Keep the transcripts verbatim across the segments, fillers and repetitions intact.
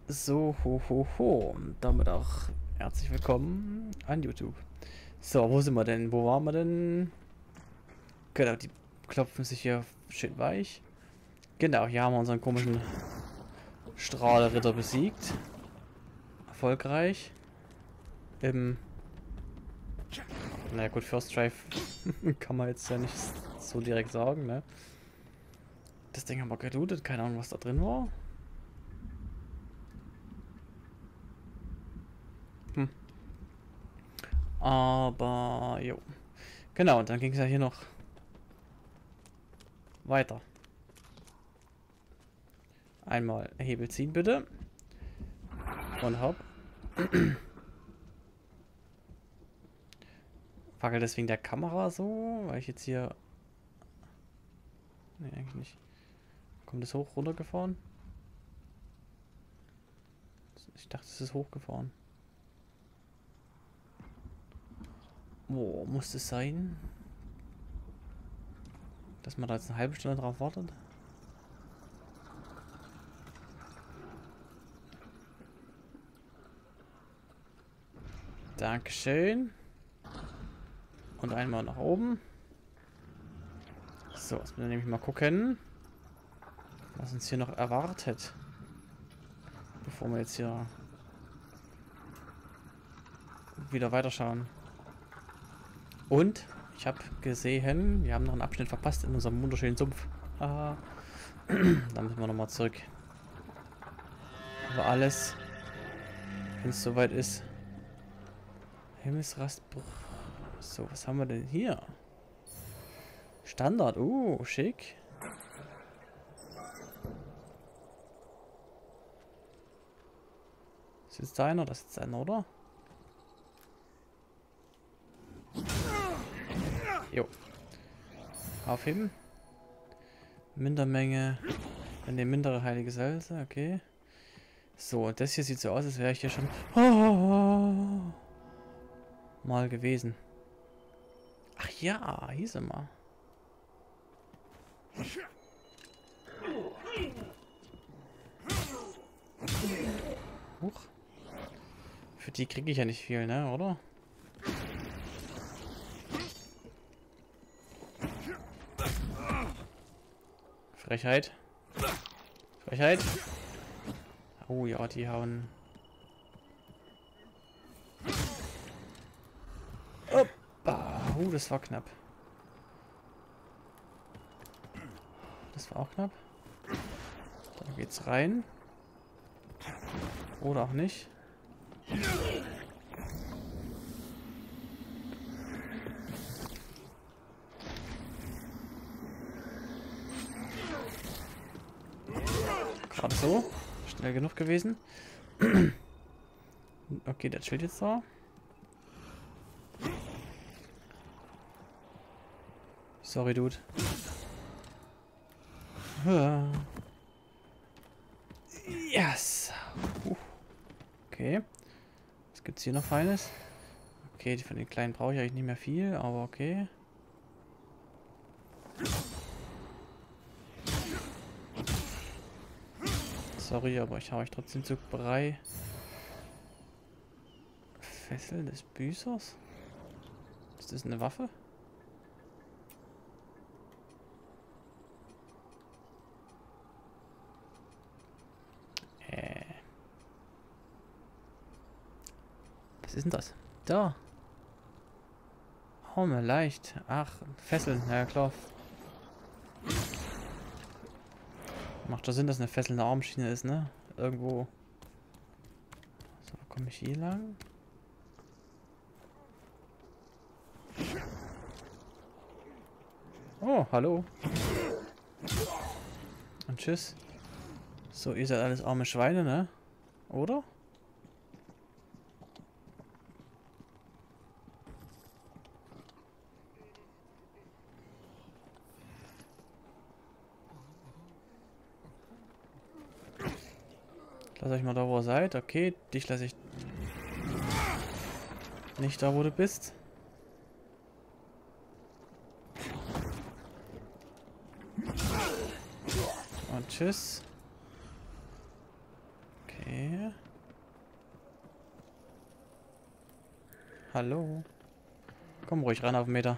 So, ho, ho, ho. Damit auch herzlich willkommen an YouTube. So, wo sind wir denn? Wo waren wir denn? Genau, die klopfen sich hier schön weich. Genau, hier haben wir unseren komischen Strahlritter besiegt. Erfolgreich. Im... Naja gut, First Drive kann man jetzt ja nicht so direkt sagen, ne? Das Ding haben wir gelootet, keine Ahnung, was da drin war. Hm. Aber, jo. Genau, und dann ging es ja hier noch weiter. Einmal Hebel ziehen, bitte. Und hopp. Wackelt deswegen der Kamera so? Weil ich jetzt hier... Ne, eigentlich nicht. Kommt das hoch runtergefahren? Ich dachte, es ist hochgefahren. Wo muss es sein? Dass man da jetzt eine halbe Stunde drauf wartet? Dankeschön. Und einmal nach oben. So, jetzt müssen wir nämlich mal gucken, was uns hier noch erwartet. Bevor wir jetzt hier wieder weiterschauen. Und ich habe gesehen, wir haben noch einen Abschnitt verpasst in unserem wunderschönen Sumpf. Ah, da müssen wir nochmal zurück. Aber alles, wenn es soweit ist. Himmelsrastbruch. So, was haben wir denn hier? Standard. Uh, schick. Ist jetzt einer? Das ist einer, oder? Jo. Aufheben. Mindermenge. Eine mindere heilige Salze. Okay. So, das hier sieht so aus, als wäre ich hier schon oh, mal gewesen. Ach ja, hier sind wir. Huch. Für die kriege ich ja nicht viel, ne, oder? Frechheit. Frechheit. Oh ja, die hauen. Oppa. Oh, das war knapp. Das war auch knapp. Da geht's rein. Oder auch nicht. Gerade so. Schnell genug gewesen. Okay, der chillt jetzt da. Sorry, Dude. Yes. Uh. Okay. Was gibt's hier noch Feines? Okay, von den kleinen brauche ich eigentlich nicht mehr viel, aber okay. Sorry, aber ich hau euch trotzdem zu Brei. Fessel des Büßers? Ist das eine Waffe? Äh. Was ist denn das? Da. Oh, mir leicht. Ach, Fesseln. Na ja, klar. Macht doch Sinn, dass eine Fessel eine Armschiene ist, ne? Irgendwo. So, komme ich hier lang? Oh, hallo. Und tschüss. So, ihr seid alles arme Schweine, ne? Oder? Lass euch mal da, wo ihr seid. Okay, dich lasse ich nicht da, wo du bist. Und tschüss. Okay. Hallo. Komm ruhig ran auf den Meter.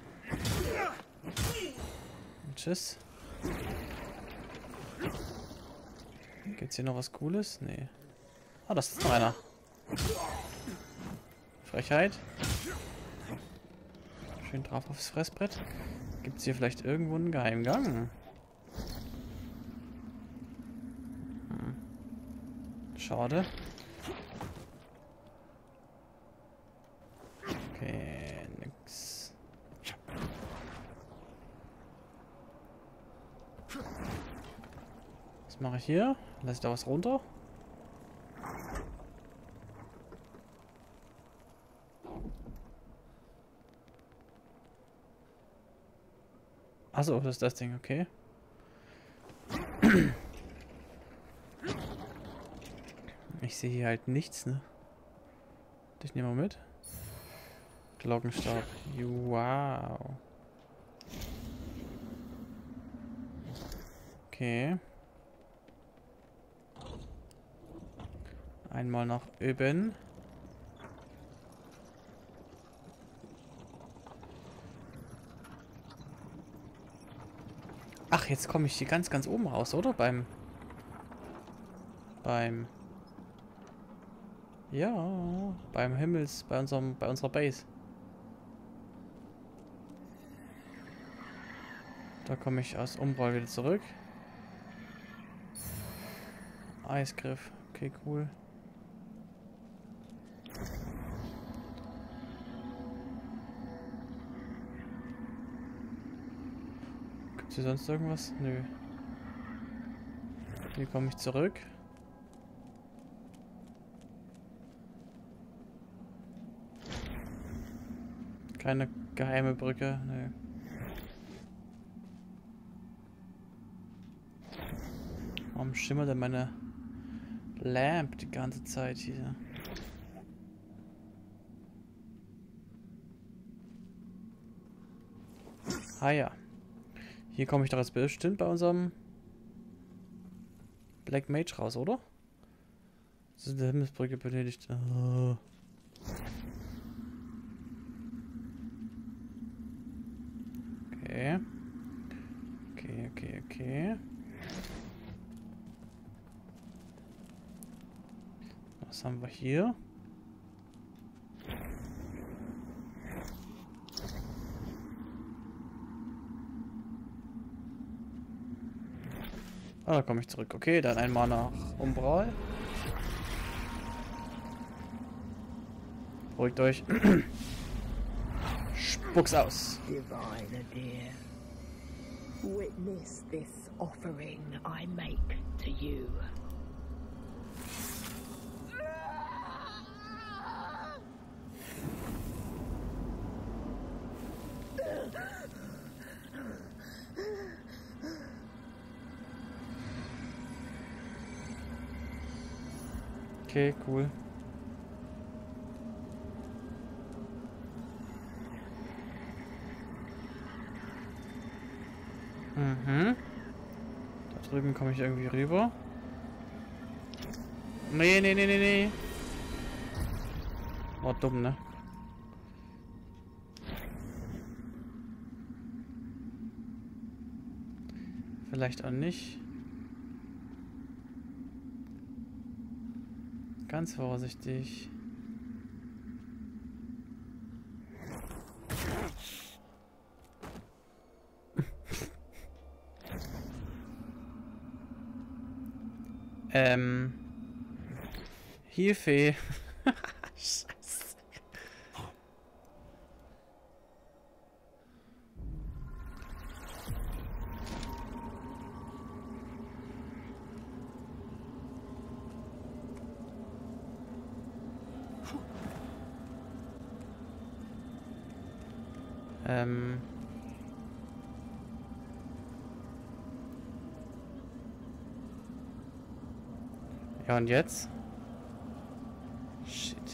Tschüss. Gibt's hier noch was Cooles? Nee. Ah, das ist noch einer. Frechheit. Schön drauf aufs Fressbrett. Gibt's hier vielleicht irgendwo einen Geheimgang? Hm. Schade. Okay, nix. Was mache ich hier? Lass ich da was runter? Achso, das ist das Ding, okay. Ich sehe hier halt nichts, ne? Ich nehme mal mit. Glockenstab. Wow. Okay. Einmal nach oben. Ach, jetzt komme ich hier ganz, ganz oben raus, oder? Beim... Beim... Ja, beim Himmels, bei unserem, bei unserer Base. Da komme ich aus Umbral wieder zurück. Eisgriff, okay, cool. Gibt's hier sonst irgendwas? Nö. Hier komme ich zurück. Keine geheime Brücke, nö. Warum schimmert denn meine Lamp die ganze Zeit hier? Ah ja. Hier komme ich doch jetzt bestimmt bei unserem Black Mage raus, oder? Das ist die Himmelsbrücke benötigt. Oh. Okay. Okay, okay, okay. Was haben wir hier? Ah, da komme ich zurück. Okay, dann einmal nach Umbral. Beruhigt euch. Spuck's aus. Divine dear, witness this offering I make to you. Okay, cool. Mhm. Da drüben komme ich irgendwie rüber. Nee, nee, nee, nee, nee. War dumm, ne? Vielleicht auch nicht. Ganz vorsichtig. ähm. Hilfe. Scheiße. Ähm. Ja, und jetzt? Shit.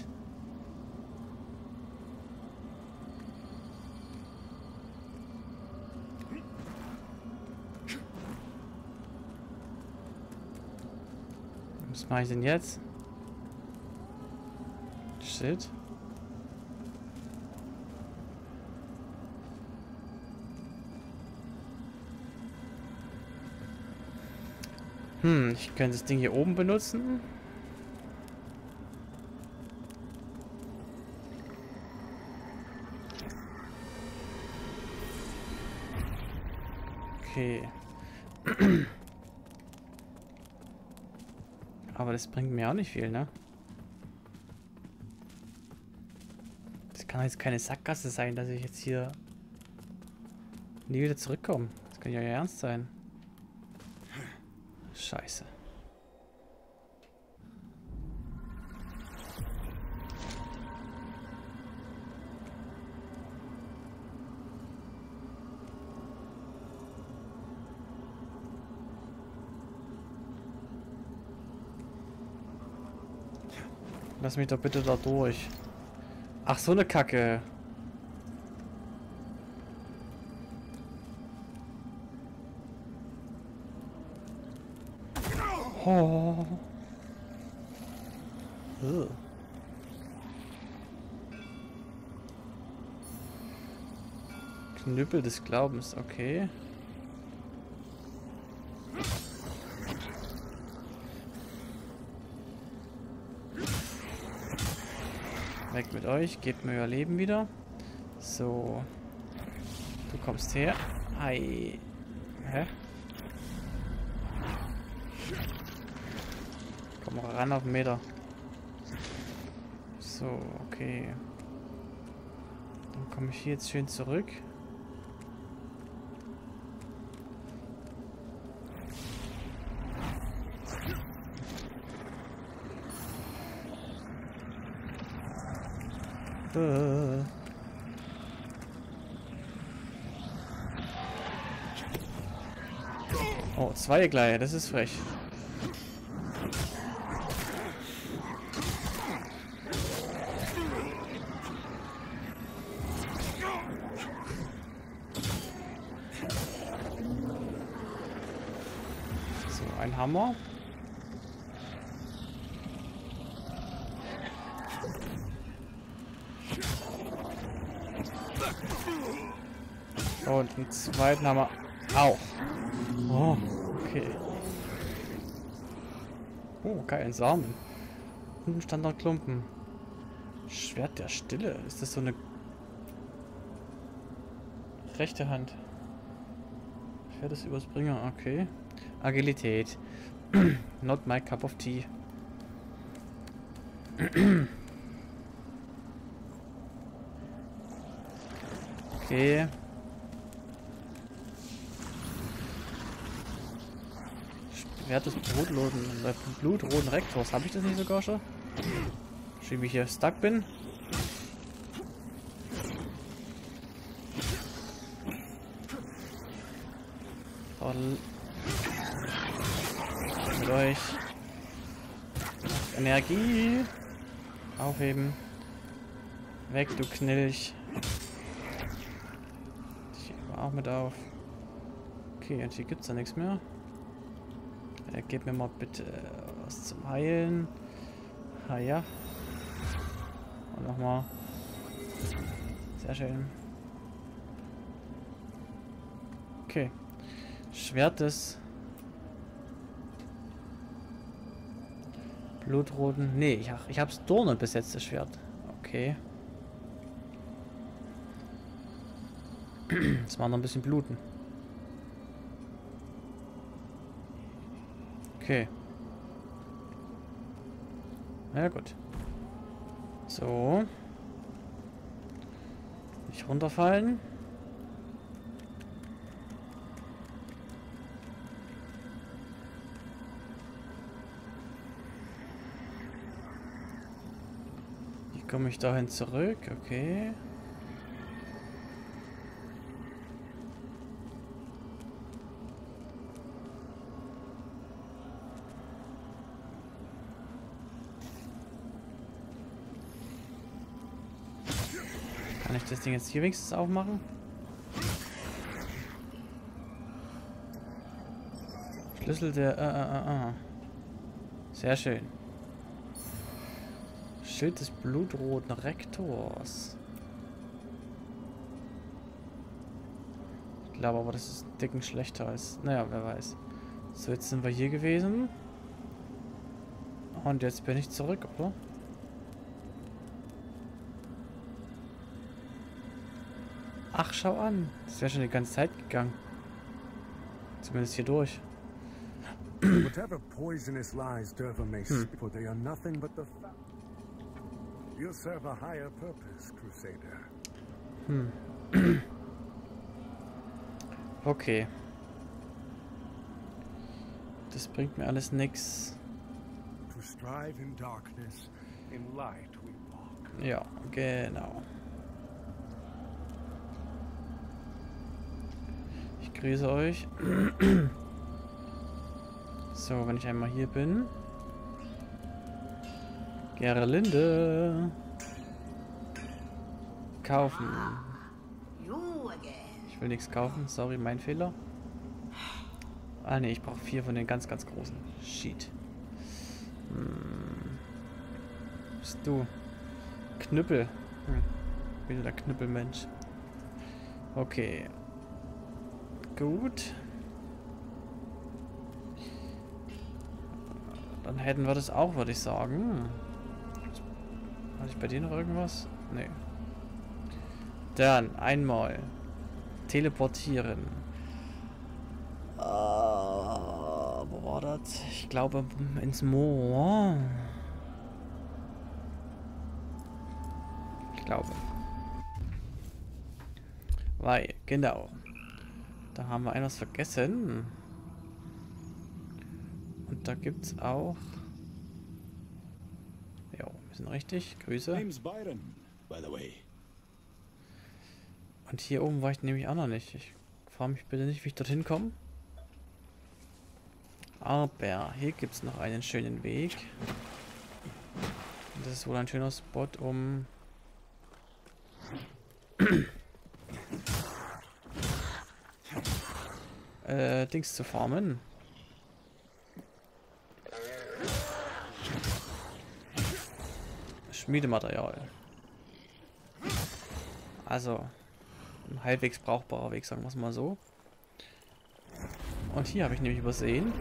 Was mache ich denn jetzt? Shit. Hm, ich könnte das Ding hier oben benutzen. Okay. Aber das bringt mir auch nicht viel, ne? Das kann jetzt keine Sackgasse sein, dass ich jetzt hier nie wieder zurückkomme. Das kann ja ernst sein. Scheiße. Lass mich doch bitte da durch. Ach, so eine Kacke. Oh. Ugh. Knüppel des Glaubens, okay. Weg mit euch, gebt mir euer Leben wieder. So. Du kommst her. Hi. Hä? Komm ran auf den Meter. So, okay. Dann komme ich hier jetzt schön zurück. Äh. Oh, zwei gleich, das ist frech. So, ein Hammer. Und einen zweiten Hammer auch. Oh, okay. Oh, geil, ein Samen. Und ein Standardklumpen. Schwert der Stille. Ist das so eine rechte Hand? Schwert des Überspringer, okay. Agilität. Not my cup of tea. Okay. Schwert des Blutroten, Blutroten Rektors. Habe ich das nicht sogar schon? Wie ich hier stuck bin. Und mit euch Energie aufheben. Weg, du Knilch. Ich hebe auch mit auf. Okay, und hier gibt es ja nichts mehr. Äh, gebt mir mal bitte was zum Heilen. Ah ja. Und nochmal. Sehr schön. Okay. Schwert des Blutroten. Nee, ich, ich hab's Dornen besetzt, das Schwert. Okay. Das war noch ein bisschen bluten. Okay. Na ja, gut. So. Nicht runterfallen. Wie komme ich dahin zurück? Okay. Kann ich das Ding jetzt hier wenigstens aufmachen? Schlüssel der... Äh, äh, äh. Sehr schön. Schild des blutroten Rektors. Ich glaube aber, das ist ein Dicken schlechter als... Naja, wer weiß. So, jetzt sind wir hier gewesen. Und jetzt bin ich zurück, oder? Ach, schau an. Das ist ja schon die ganze Zeit gegangen. Zumindest hier durch. Whatever poisonous lies Derva may speak for, they are nothing but the fact. You serve a higher purpose, Crusader. Hm. Okay. Das bringt mir alles nix. To strive in darkness, in light we walk. Ja, genau. Ich grüße euch. So, wenn ich einmal hier bin. Gerlinde. Kaufen. Ich will nichts kaufen. Sorry, mein Fehler. Ah ne, ich brauche vier von den ganz, ganz großen. Shit. Hm. Bist du? Knüppel. Hm. Wieder der Knüppelmensch. Okay. Gut. Dann hätten wir das auch, würde ich sagen. Hatte ich bei dir noch irgendwas? Nee. Dann einmal teleportieren. Uh, wo war das? Ich glaube ins Moor. Ich glaube. Weil, genau. Da haben wir etwas vergessen. Und da gibt's auch... Ja, wir sind richtig. Grüße. Und hier oben war ich nämlich auch noch nicht. Ich frage mich bitte nicht, wie ich dorthin komme. Aber hier gibt es noch einen schönen Weg. Das ist wohl ein schöner Spot, um... äh, Dings zu farmen. Schmiedematerial. Also, ein halbwegs brauchbarer Weg, sagen wir es mal so. Und hier habe ich nämlich übersehen.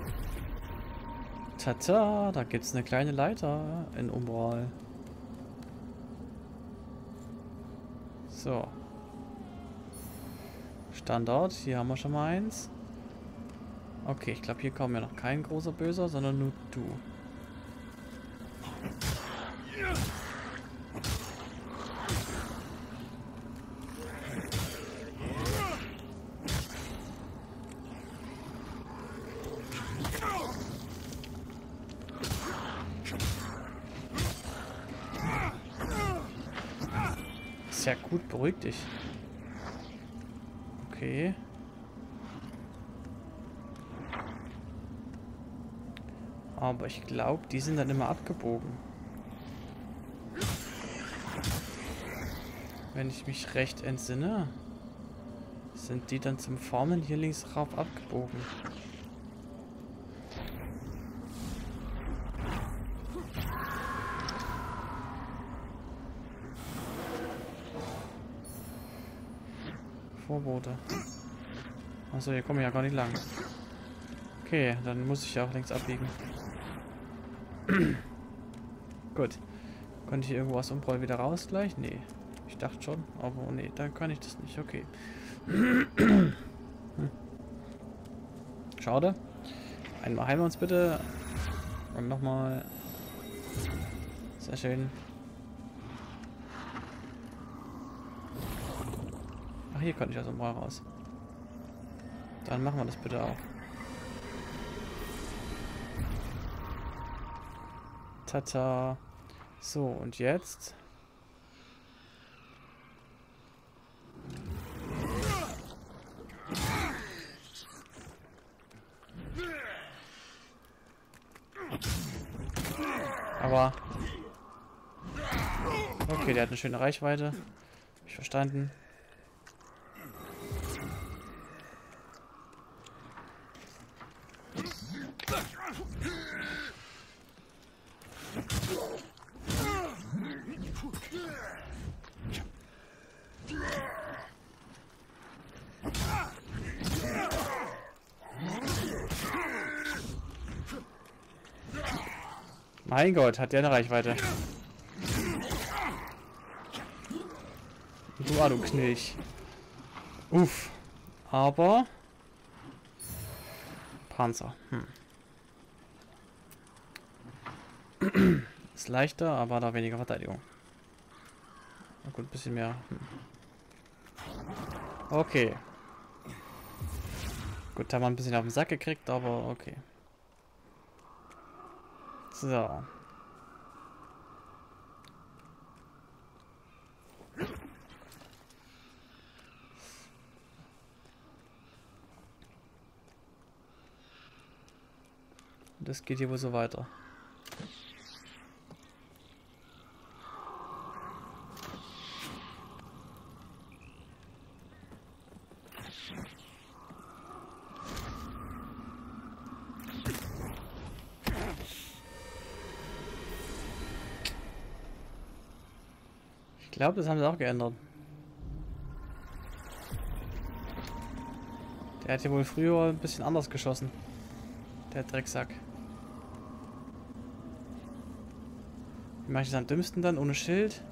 Tata, da gibt es eine kleine Leiter in Umbral. So. Standard, hier haben wir schon mal eins. Okay, ich glaube, hier kommen ja noch kein großer Böser, sondern nur du. Ja gut, beruhig dich. Okay. Aber ich glaube, die sind dann immer abgebogen. Wenn ich mich recht entsinne, sind die dann zum Farmen hier links rauf abgebogen. Vorbote. Achso, hier komme ich ja gar nicht lang. Okay, dann muss ich ja auch links abbiegen. Gut. Konnte ich hier irgendwo aus Umbral wieder raus gleich? Nee. Ich dachte schon, aber nee, dann kann ich das nicht. Okay. Hm. Schade. Einmal heilen wir uns bitte. Und nochmal. Sehr schön. Ach, hier konnte ich aus Umbral raus. Dann machen wir das bitte auch. Tata. So, und jetzt? Aber... Okay, der hat eine schöne Reichweite. Hab ich verstanden. Mein Gott, hat der eine Reichweite. Du, ah, du Knilch. Uff. Aber... Panzer. Hm. Ist leichter, aber da weniger Verteidigung. Na gut, ein bisschen mehr. Hm. Okay. Gut, haben wir ein bisschen auf den Sack gekriegt, aber okay. So. Das geht hier wohl so weiter. Ich glaube, das haben sie auch geändert. Der hat hier wohl früher ein bisschen anders geschossen. Der Drecksack. Wie mache ich das am dümmsten dann? Ohne Schild?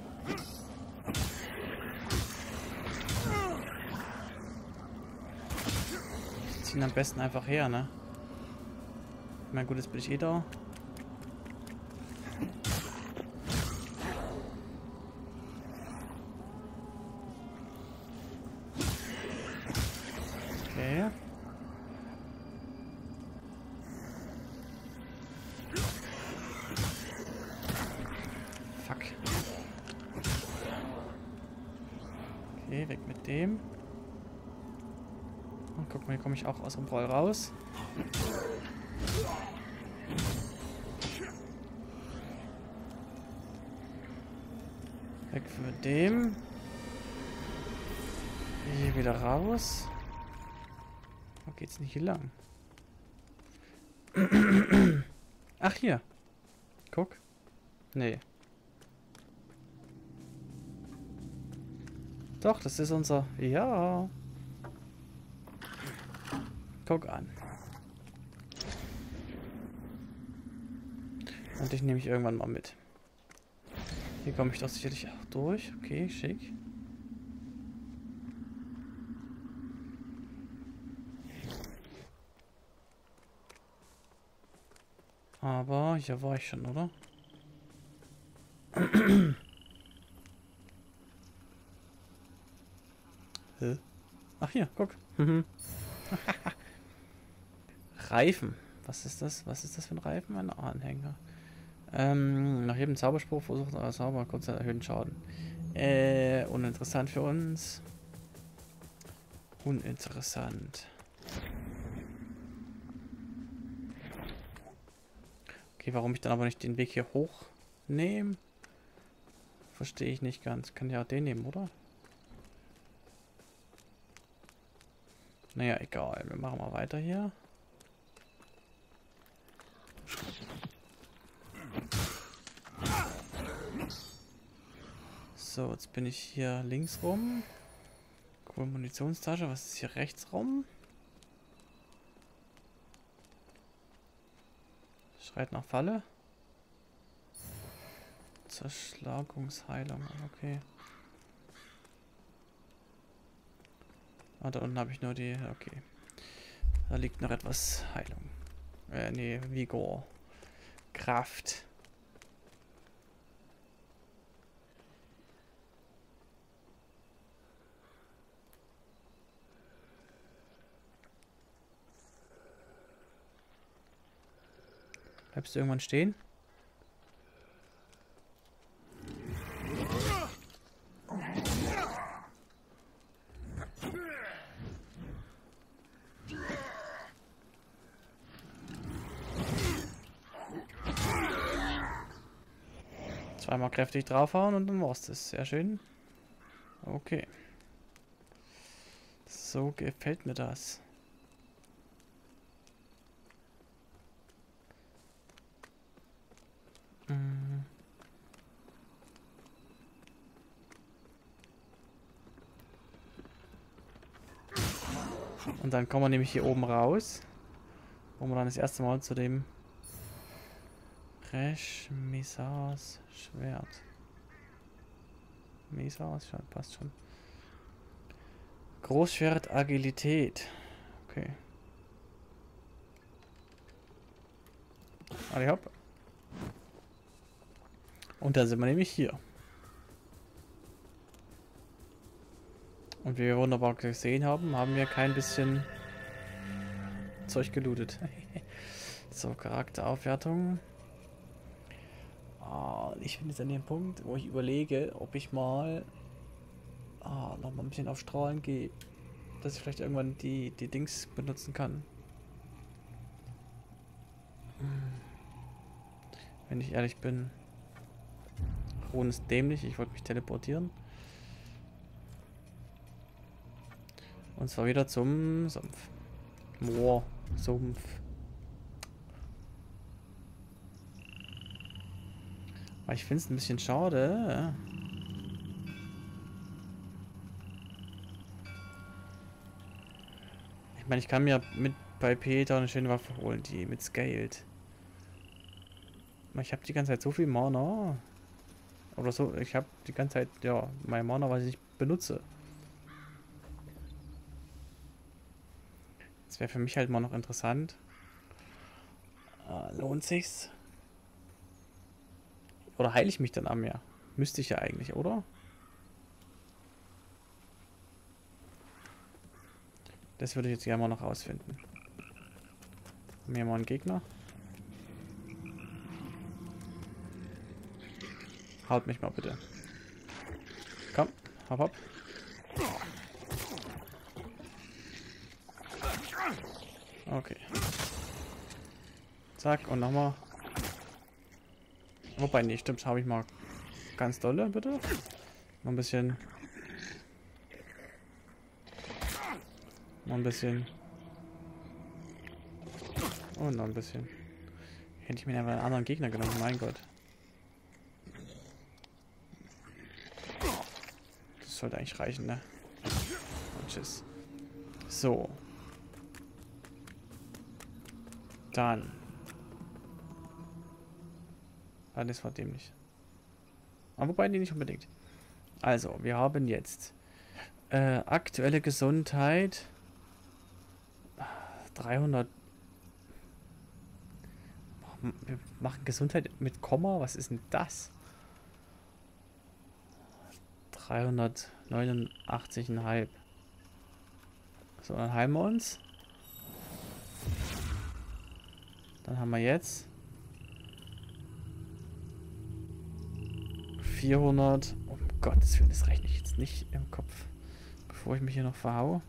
Ich ziehe ihn am besten einfach her, ne? Ich meine, gut, jetzt bin ich eh da. Okay. Fuck. Okay, weg mit dem. Und guck mal, hier komme ich auch aus dem Roll raus. Weg mit dem. Hier wieder raus. Wo geht's nicht hier lang? Ach, hier. Guck. Nee. Doch, das ist unser... Ja. Guck an. Und dich nehme ich irgendwann mal mit. Hier komme ich doch sicherlich auch durch. Okay, schick. Aber hier war ich schon, oder? Hä? Ach hier, guck. Reifen. Was ist das? Was ist das für ein Reifen? Ein Anhänger. Ähm, nach jedem Zauberspruch versucht euer Zauber kurz einen erhöhten Schaden. Äh, uninteressant für uns. Uninteressant. Okay, warum ich dann aber nicht den Weg hier hoch nehme? Verstehe ich nicht ganz. Kann ja auch den nehmen, oder? Naja, egal. Wir machen mal weiter hier. So, jetzt bin ich hier links rum. Cool, Munitionstasche. Was ist hier rechts rum? Schreit nach Falle. Zerschlagungsheilung. Okay. Ah, da unten habe ich nur die... Okay. Da liegt noch etwas Heilung. Äh, nee, Vigor. Kraft. Bleibst du irgendwann stehen? Zweimal kräftig draufhauen und dann war's das. Sehr schön. Okay. So gefällt mir das. Mhm. Und dann kommen wir nämlich hier oben raus, wo wir dann das erste Mal zu dem Resch, Mesas, Schwert. Mesas, schon, passt schon. Großschwert, Agilität. Okay. Alle hopp. Und da sind wir nämlich hier. Und wie wir wunderbar gesehen haben, haben wir kein bisschen Zeug gelootet. So, Charakteraufwertung. Ah, ich bin jetzt an dem Punkt, wo ich überlege, ob ich mal ah, noch mal ein bisschen auf Strahlen gehe. Dass ich vielleicht irgendwann die, die Dings benutzen kann. Wenn ich ehrlich bin. Ruhen ist dämlich, ich wollte mich teleportieren. Und zwar wieder zum Sumpf. Moor, Sumpf. Aber ich finde es ein bisschen schade. Ich meine, ich kann mir mit bei Peter eine schöne Waffe holen, die mit Scaled. Ich habe die ganze Zeit so viel Mana. Oder so, ich habe die ganze Zeit, ja, mein Mana, was ich nicht benutze. Das wäre für mich halt mal noch interessant. Äh, lohnt sich's? Oder heile ich mich dann am Meer? Müsste ich ja eigentlich, oder? Das würde ich jetzt gerne mal noch rausfinden. Haben wir hier mal einen Gegner? Haut mich mal bitte. Komm, hopp, hopp. Okay. Zack, und nochmal. Wobei, nee, stimmt, habe ich mal ganz dolle, bitte. Noch ein bisschen. Noch ein bisschen. Und noch ein bisschen. Hätte ich mir einfach einen anderen Gegner genommen, mein Gott. Das sollte eigentlich reichen, ne? Und tschüss. So. Dann. Ah, das war dämlich. Aber wobei, die nicht unbedingt. Also, wir haben jetzt äh, aktuelle Gesundheit dreihundert. Wir machen Gesundheit mit Komma. Was ist denn das? dreihundertneunundachtzig Komma fünf. So, dann heilen wir uns. Dann haben wir jetzt vierhundert. Um Gottes Willen, das rechne ich jetzt nicht im Kopf, bevor ich mich hier noch verhaue.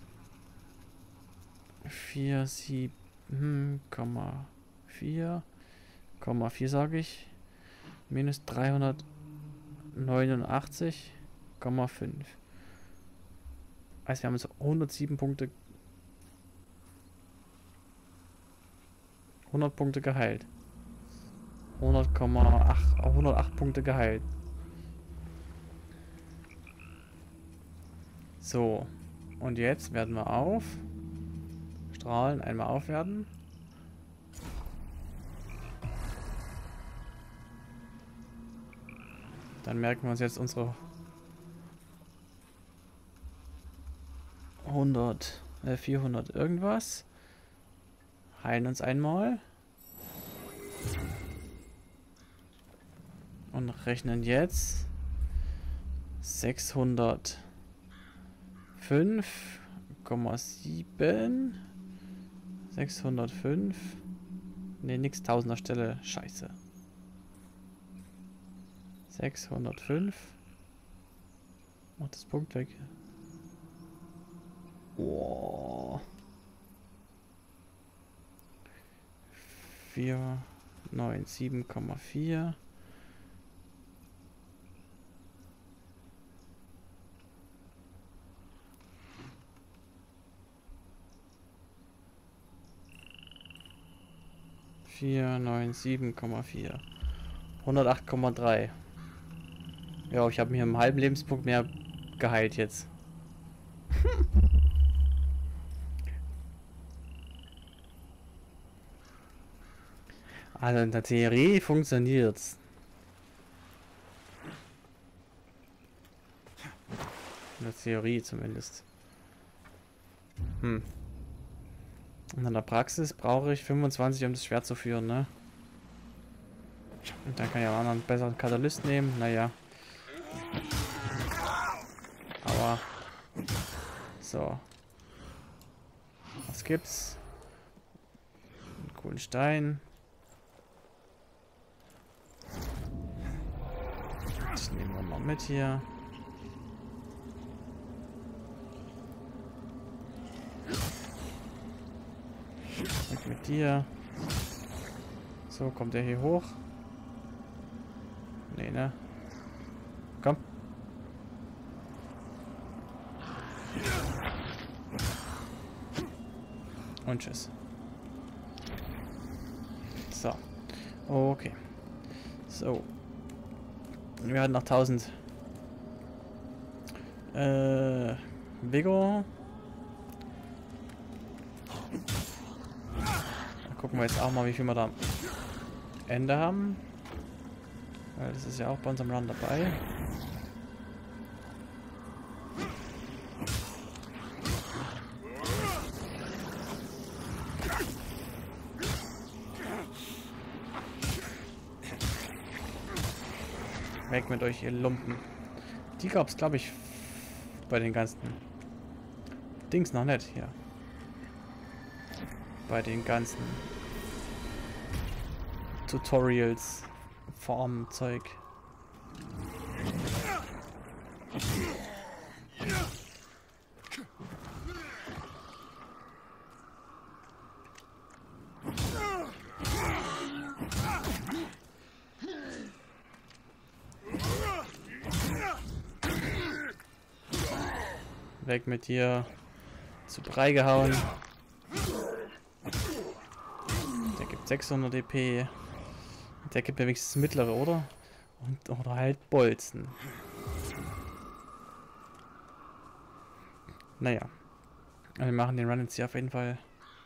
vier, sieben, vier, vier sage ich. Minus dreihundertneunundachtzig Komma fünf. Also wir haben jetzt hundertsieben Punkte. hundert Punkte geheilt. hundert Komma acht, hundertacht Punkte geheilt. So. Und jetzt werden wir auf. Strahlen einmal aufwerten. Dann merken wir uns jetzt unsere hundert, äh, vierhundert irgendwas. Heilen uns einmal. Und rechnen jetzt sechshundertfünf Komma sieben. sechshundertfünf. Ne, nix Tausender Stelle. Scheiße. sechshundertfünf. Macht das Punkt weg. Wow. vier neun sieben Komma vier. vier neun sieben Komma vier. hundertacht Komma drei. Ja, ich habe mir einen halben Lebenspunkt mehr geheilt jetzt. Also in der Theorie funktioniert's. In der Theorie zumindest. Hm. Und in der Praxis brauche ich fünfundzwanzig, um das Schwert zu führen, ne? Und dann kann ich auch noch einen besseren Katalyst nehmen. Naja. Aber. So. Was gibt's? Einen coolen Stein. Das nehmen wir mal mit hier. Und mit dir. So, kommt er hier hoch? Nee, ne? Komm. Und tschüss. So. Okay. So. Wir hatten noch tausend. Äh. Vigor. Da gucken wir jetzt auch mal, wie viel wir da am Ende haben. Weil das ist ja auch bei unserem Run dabei. Weg mit euch, ihr Lumpen. Die gab es, glaube ich, bei den ganzen Dings noch nicht hier. Bei den ganzen Tutorials, Farm-Zeug. Weg mit dir. Zu Brei gehauen. Der gibt sechshundert E P. Der gibt ja wenigstens mittlere, oder? Und, oder halt Bolzen. Naja. Wir machen den Run jetzt hier auf jeden Fall.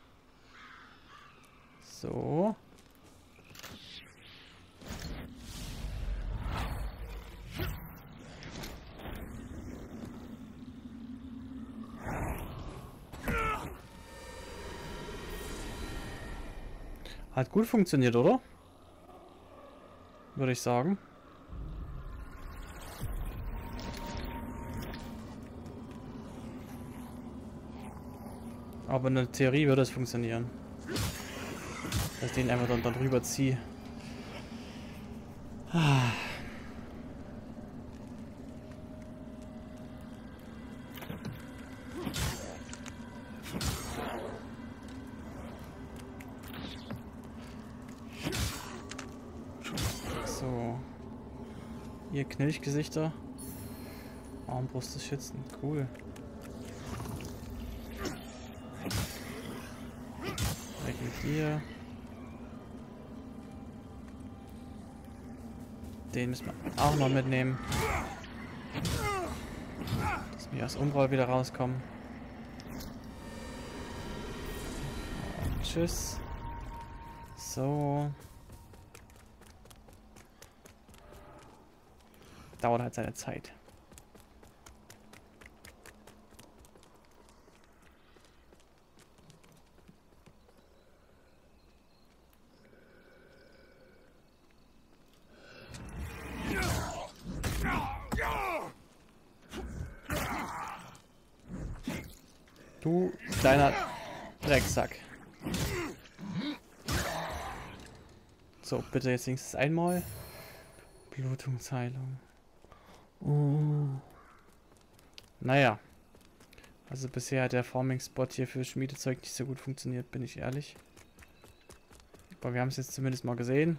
So. Hat gut funktioniert, oder? Würde ich sagen. Aber in der Theorie würde es funktionieren. Dass ich den einfach dann, dann drüber ziehe. Ah. So. Ihr Knilchgesichter. Armbrust des Schützen. Cool. Weg mit dir. Den müssen wir auch noch mitnehmen. Dass wir aus Umbral wieder rauskommen. Und tschüss. So. Dauert halt seine Zeit. Du kleiner Drecksack. So, bitte jetzt wenigstens einmal. Blutungsheilung. Oh. Naja. Also bisher hat der Farming-Spot hier für Schmiedezeug nicht so gut funktioniert, bin ich ehrlich. Aber wir haben es jetzt zumindest mal gesehen.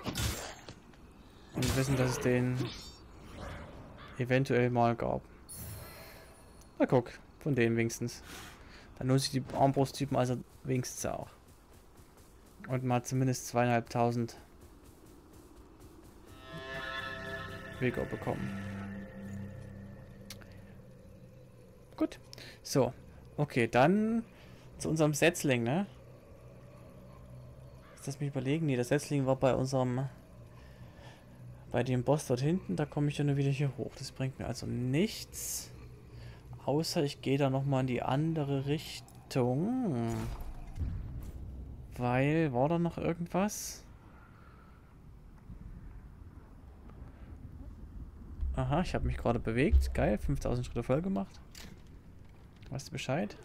Und wissen, dass es den eventuell mal gab. Na guck, von denen wenigstens. Dann lohnt sich die Armbrusttypen also wenigstens auch. Und mal zumindest zweieinhalbtausend Vigor bekommen. Gut. So. Okay, dann zu unserem Setzling, ne? Jetzt lass mich überlegen. Nee, das Setzling war bei unserem... Bei dem Boss dort hinten. Da komme ich dann nur wieder hier hoch. Das bringt mir also nichts. Außer ich gehe da nochmal in die andere Richtung. Weil... War da noch irgendwas? Aha, ich habe mich gerade bewegt. Geil, fünftausend Schritte voll gemacht. Weißt du Bescheid?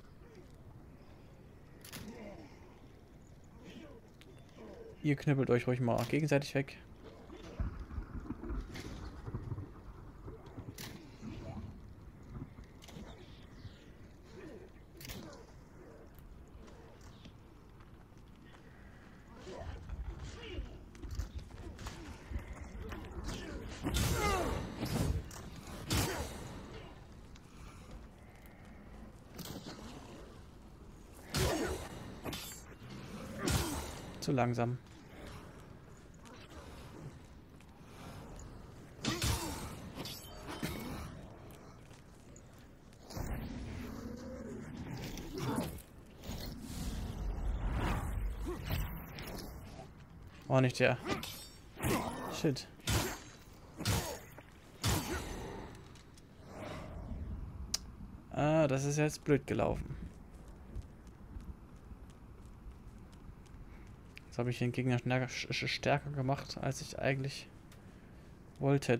Ihr knüppelt euch ruhig mal gegenseitig weg. Zu langsam. Oh, nicht der. Shit. Ah, das ist jetzt blöd gelaufen. Jetzt habe ich den Gegner stärker, stärker gemacht, als ich eigentlich wollte.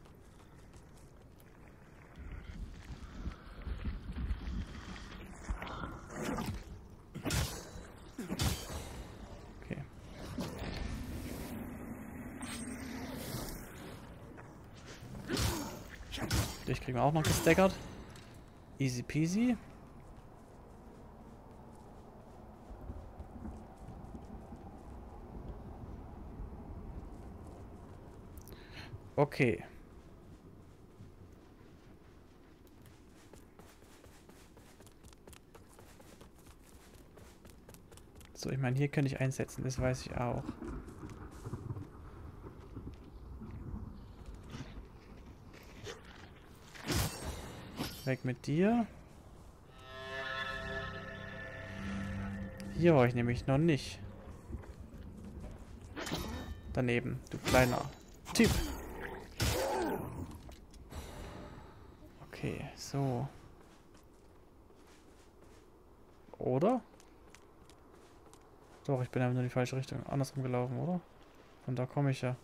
Okay. Dich kriegen wir auch noch gestaggert. Easy peasy. Okay. So, ich meine, hier könnte ich einsetzen, das weiß ich auch. Weg mit dir. Hier war ich nämlich noch nicht. Daneben, du kleiner Typ. Okay, so. Oder? Doch, ich bin einfach nur in die falsche Richtung. Andersrum gelaufen, oder? Von da komme ich ja.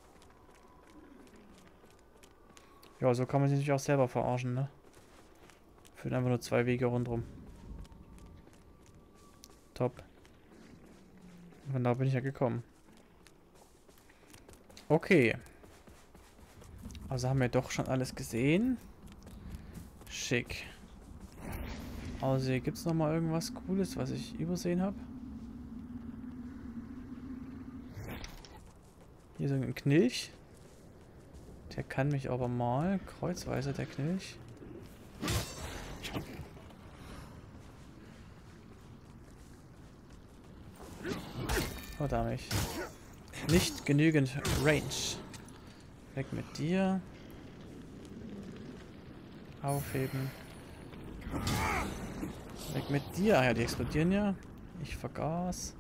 Ja, so kann man sich natürlich auch selber verarschen, ne? Führen einfach nur zwei Wege rundherum. Top. Von da bin ich ja gekommen. Okay. Also haben wir doch schon alles gesehen. Schick. Also hier gibt es nochmal irgendwas Cooles, was ich übersehen habe. Hier so ein Knilch. Der kann mich aber mal kreuzweise, der Knilch. Verdammt. Nicht genügend Range. Weg mit dir. Aufheben. Weg mit dir. Ah ja, die explodieren ja. Ich vergaß.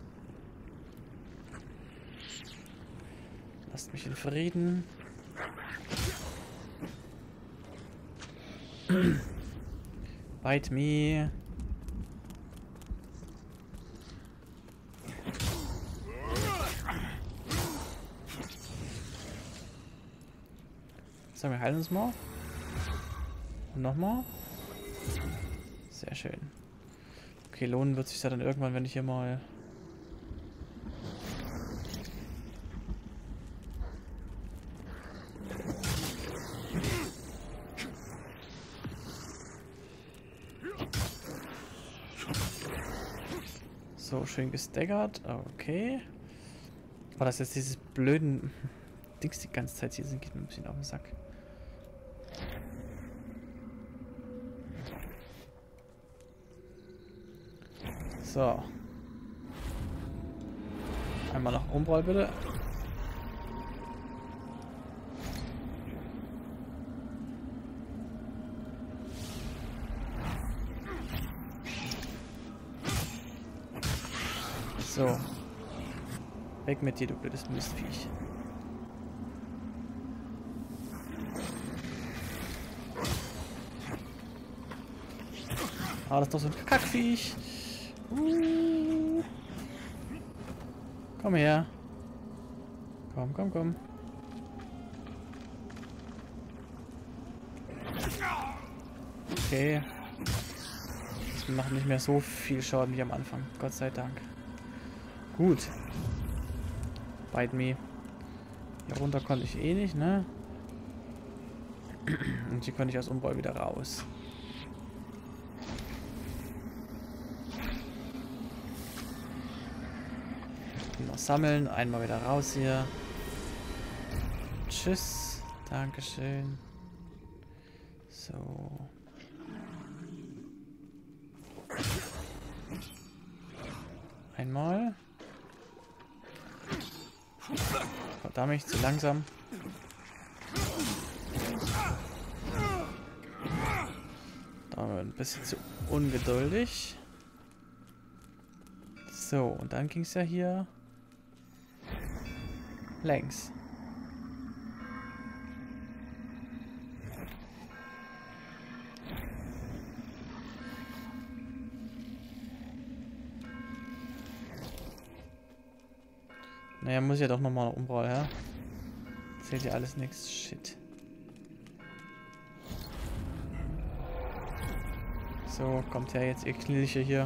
Lasst mich in Frieden. Bite me. So, wir heilen uns mal. Und nochmal. Sehr schön. Okay, lohnen wird sich ja dann irgendwann, wenn ich hier mal... So, schön gestaggert. Okay. Oh, dass jetzt dieses blöden Dings die ganze Zeit hier sind, geht mir ein bisschen auf den Sack. So. Einmal noch Umbral, bitte. So. Weg mit dir, du blödes Mistviech. Ah, das ist doch so ein Kackviech. Uh. Komm her. Komm, komm, komm. Okay. Das macht nicht mehr so viel Schaden wie am Anfang. Gott sei Dank. Gut. Bite me. Hier runter konnte ich eh nicht, ne? Und hier konnte ich aus Umbau wieder raus. Noch sammeln. Einmal wieder raus hier. Tschüss. Dankeschön. So. Einmal. Verdammt, zu langsam. Da war ein bisschen zu ungeduldig. So, und dann ging es ja hier längs. Naja, muss ja doch nochmal noch Umbau, ja? Zählt ja alles nichts. Shit. So, kommt her jetzt, ihr Knilche hier.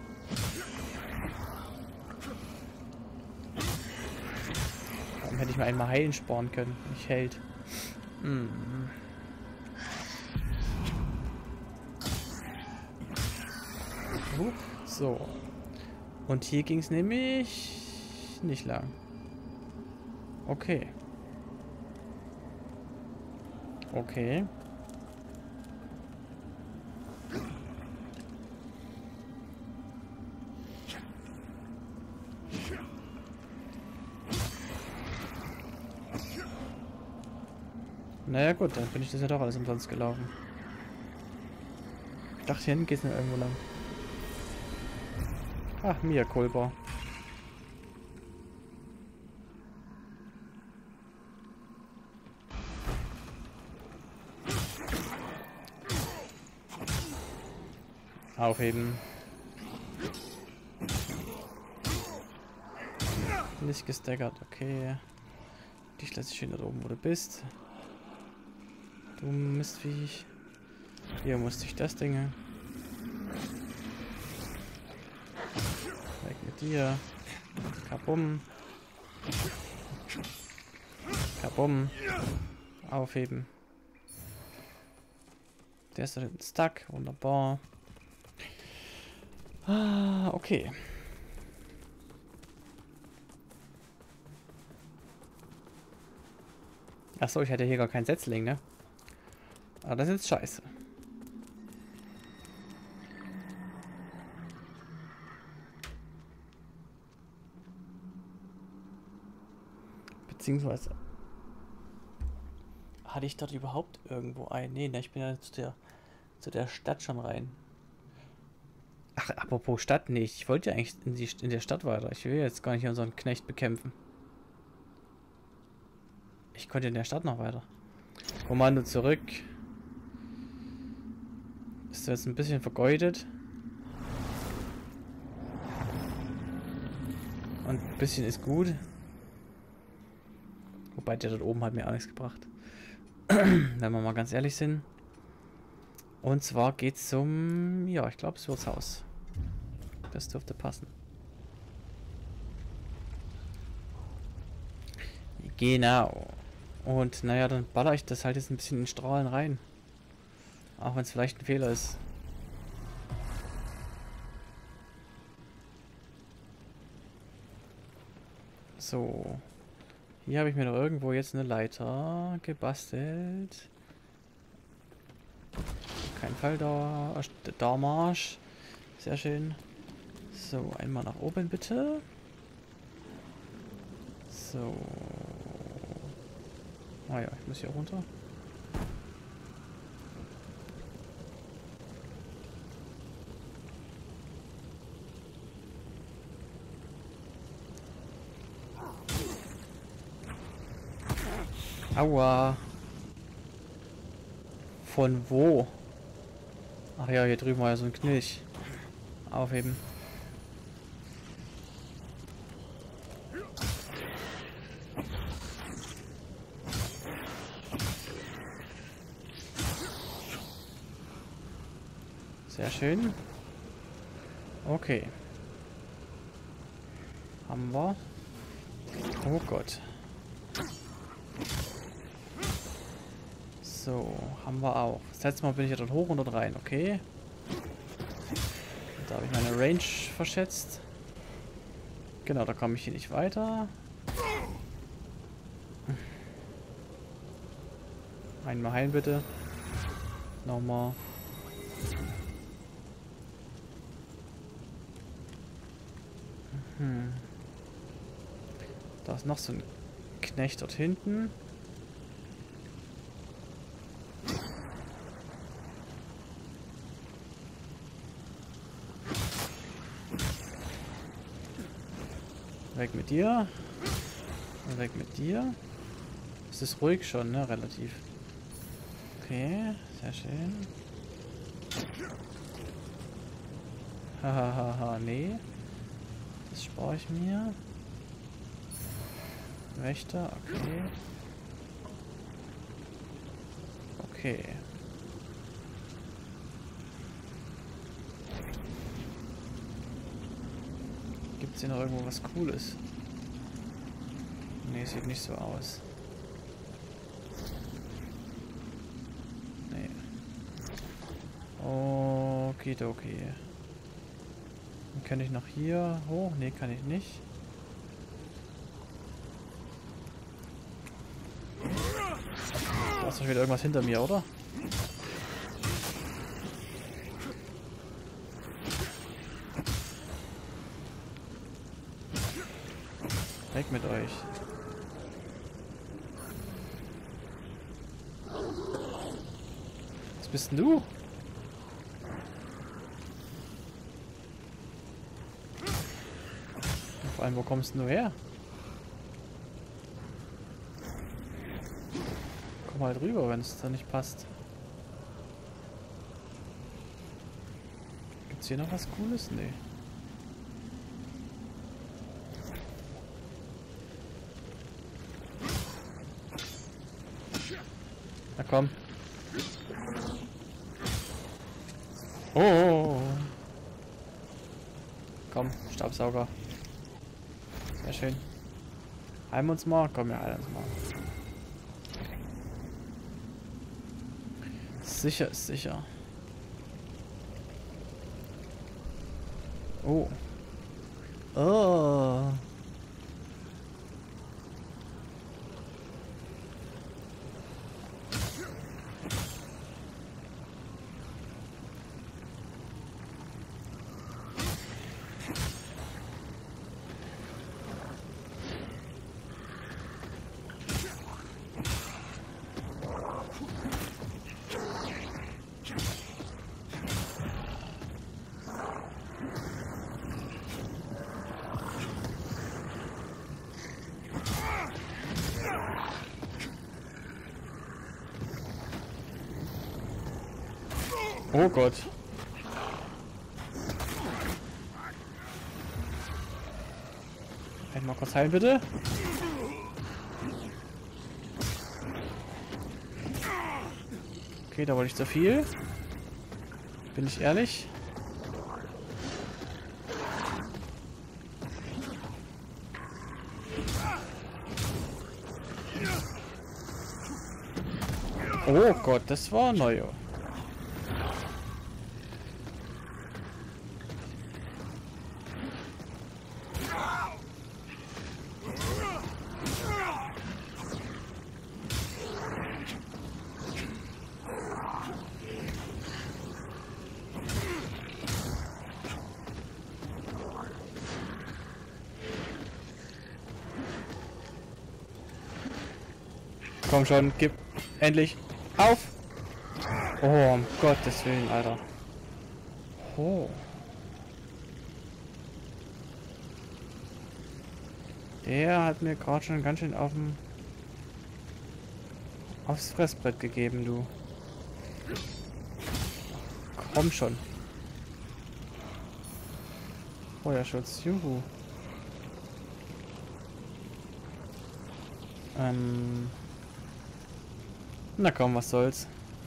Warum hätte ich mal einmal heilen sparen können? Nicht hält. Hm. Huch. So. Und hier ging es nämlich nicht lang. Okay. Okay. Naja gut, dann bin ich das ja doch alles umsonst gelaufen. Ich dachte, hier hinten geht es noch irgendwo lang. Ach, Mia Kulber. Aufheben. Nicht gestaggert, okay. Dich lasse ich schön da oben, wo du bist. Du Mistviech. Hier musste ich das Ding. Weg mit dir. Kabum. Kabum. Aufheben. Der ist da hinten stuck. Wunderbar. Ah, okay. Achso, ich hatte hier gar keinen Setzling, ne? Aber das ist jetzt scheiße. Beziehungsweise hatte ich dort überhaupt irgendwo ein? Nee, ne, ich bin ja zu der, zu der Stadt schon rein. Ach, apropos Stadt, nee, ich wollte ja eigentlich in, die, in der Stadt weiter. Ich will jetzt gar nicht unseren Knecht bekämpfen. Ich konnte in der Stadt noch weiter. Kommando zurück. Ist jetzt ein bisschen vergeudet. Und ein bisschen ist gut. Wobei der dort oben hat mir auch nichts gebracht. Wenn wir mal ganz ehrlich sind. Und zwar geht's zum, ja, ich glaube, das Wirtshaus. Das dürfte passen. Genau. Und naja, dann baller ich das halt jetzt ein bisschen in Strahlen rein. Auch wenn es vielleicht ein Fehler ist. So. Hier habe ich mir noch irgendwo jetzt eine Leiter gebastelt. Kein Fall da. Da Marsch. Sehr schön. So, einmal nach oben bitte. So. Ah ja, ich muss hier runter. Aua. Von wo? Ach ja, hier drüben war ja so ein Knilch. Aufheben. Sehr schön. Okay. Haben wir. Oh Gott. So, haben wir auch. Das letzte Mal bin ich ja dort hoch und dort rein, okay. Da habe ich meine Range verschätzt. Genau, da komme ich hier nicht weiter. Einmal heilen bitte. Nochmal. Hm. Da ist noch so ein Knecht dort hinten. Weg mit dir. Und weg mit dir. Es ist ruhig schon, ne? Relativ. Okay, sehr schön. Hahaha, nee. Das spare ich mir. Wächter, okay. Okay. Gibt es hier noch irgendwo was Cooles? Nee, sieht nicht so aus. Nee. Okidoki. Dann kann ich noch hier hoch? Nee, kann ich nicht. Da ist doch wieder irgendwas hinter mir, oder? Weg mit euch. Was bist denn du? Vor allem, wo kommst du her? Komm halt rüber, wenn es da nicht passt. Gibt's hier noch was Cooles? Nee. Na komm. Oh, oh, oh. Komm, Staubsauger. Sehr schön. Heilen wir uns mal? Komm, wir heilen uns mal. Sicher ist sicher. Oh. Oh. Oh Gott. Einmal kurz heilen, bitte. Okay, da wollte ich zu viel. Bin ich ehrlich? Oh Gott, das war neu. Komm schon, gib endlich auf! Oh, um Gottes Willen, Alter. Oh. Der hat mir gerade schon ganz schön auf dem... aufs Fressbrett gegeben, du. Komm schon. Feuerschutz, juhu. Ähm. Na komm, was soll's.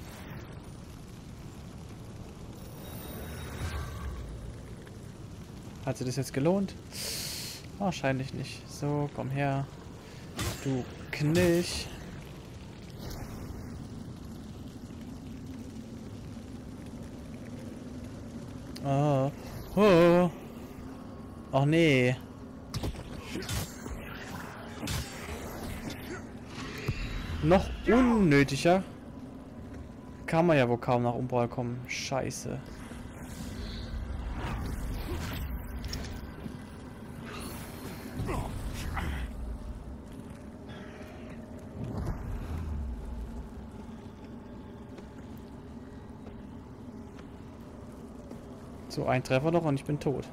Hat sich das jetzt gelohnt? Wahrscheinlich nicht. So, komm her. Du Knilch. Oh. Oh. Ach nee. Noch unnötiger. Kann man ja wohl kaum nach Umbral kommen. Scheiße. So, ein Treffer noch und ich bin tot.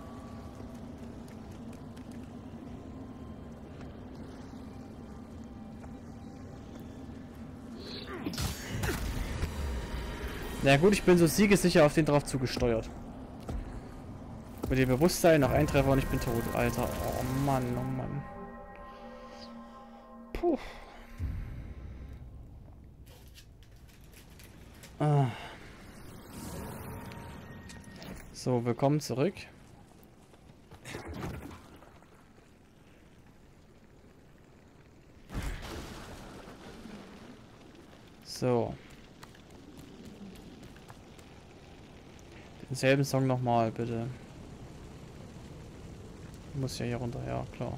Na gut, ich bin so siegessicher auf den drauf zugesteuert. Mit dem Bewusstsein, noch ein Treffer und ich bin tot, Alter. Oh Mann, oh Mann. Puh. Ah. So, willkommen zurück. So. Denselben Song nochmal, bitte. Muss ja hier runter, ja, klar.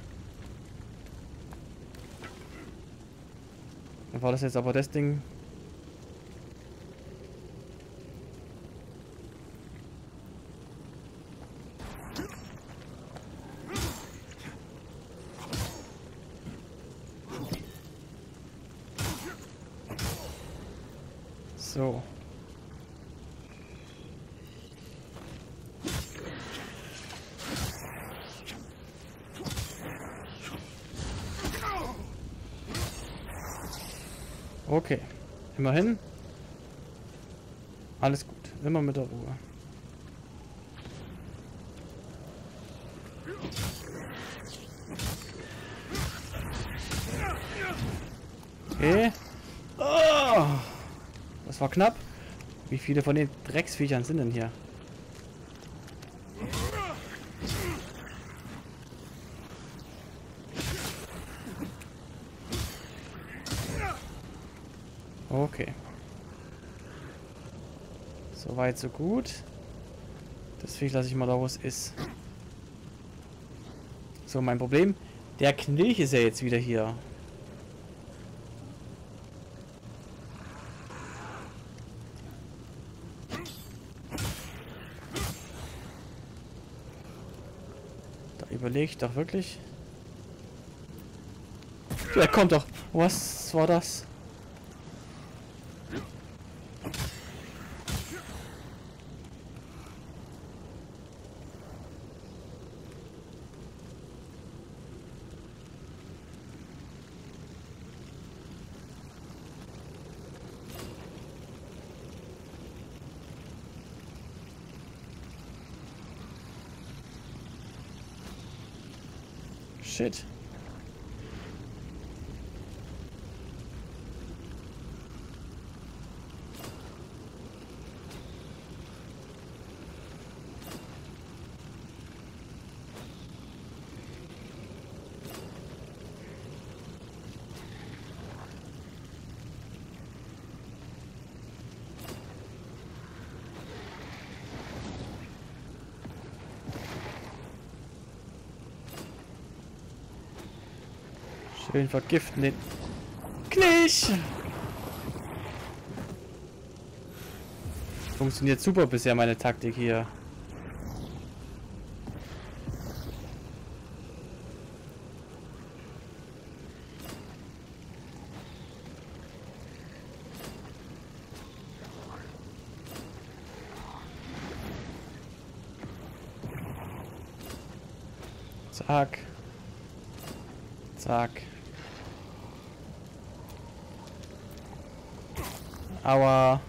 War das jetzt aber das Ding? So. Okay. Immerhin. Alles gut. Immer mit der Ruhe. Okay. Oh, das war knapp. Wie viele von den Drecksviechern sind denn hier? Okay. Soweit, so gut. Das Viech lasse ich mal da, wo es ist. So, mein Problem. Der Knilch ist ja jetzt wieder hier. Da überlege ich doch wirklich. Ja, kommt doch. Was war das? Shit. Schön vergiften den Knilch. Funktioniert super bisher meine Taktik hier. Zack. Zack. Aua.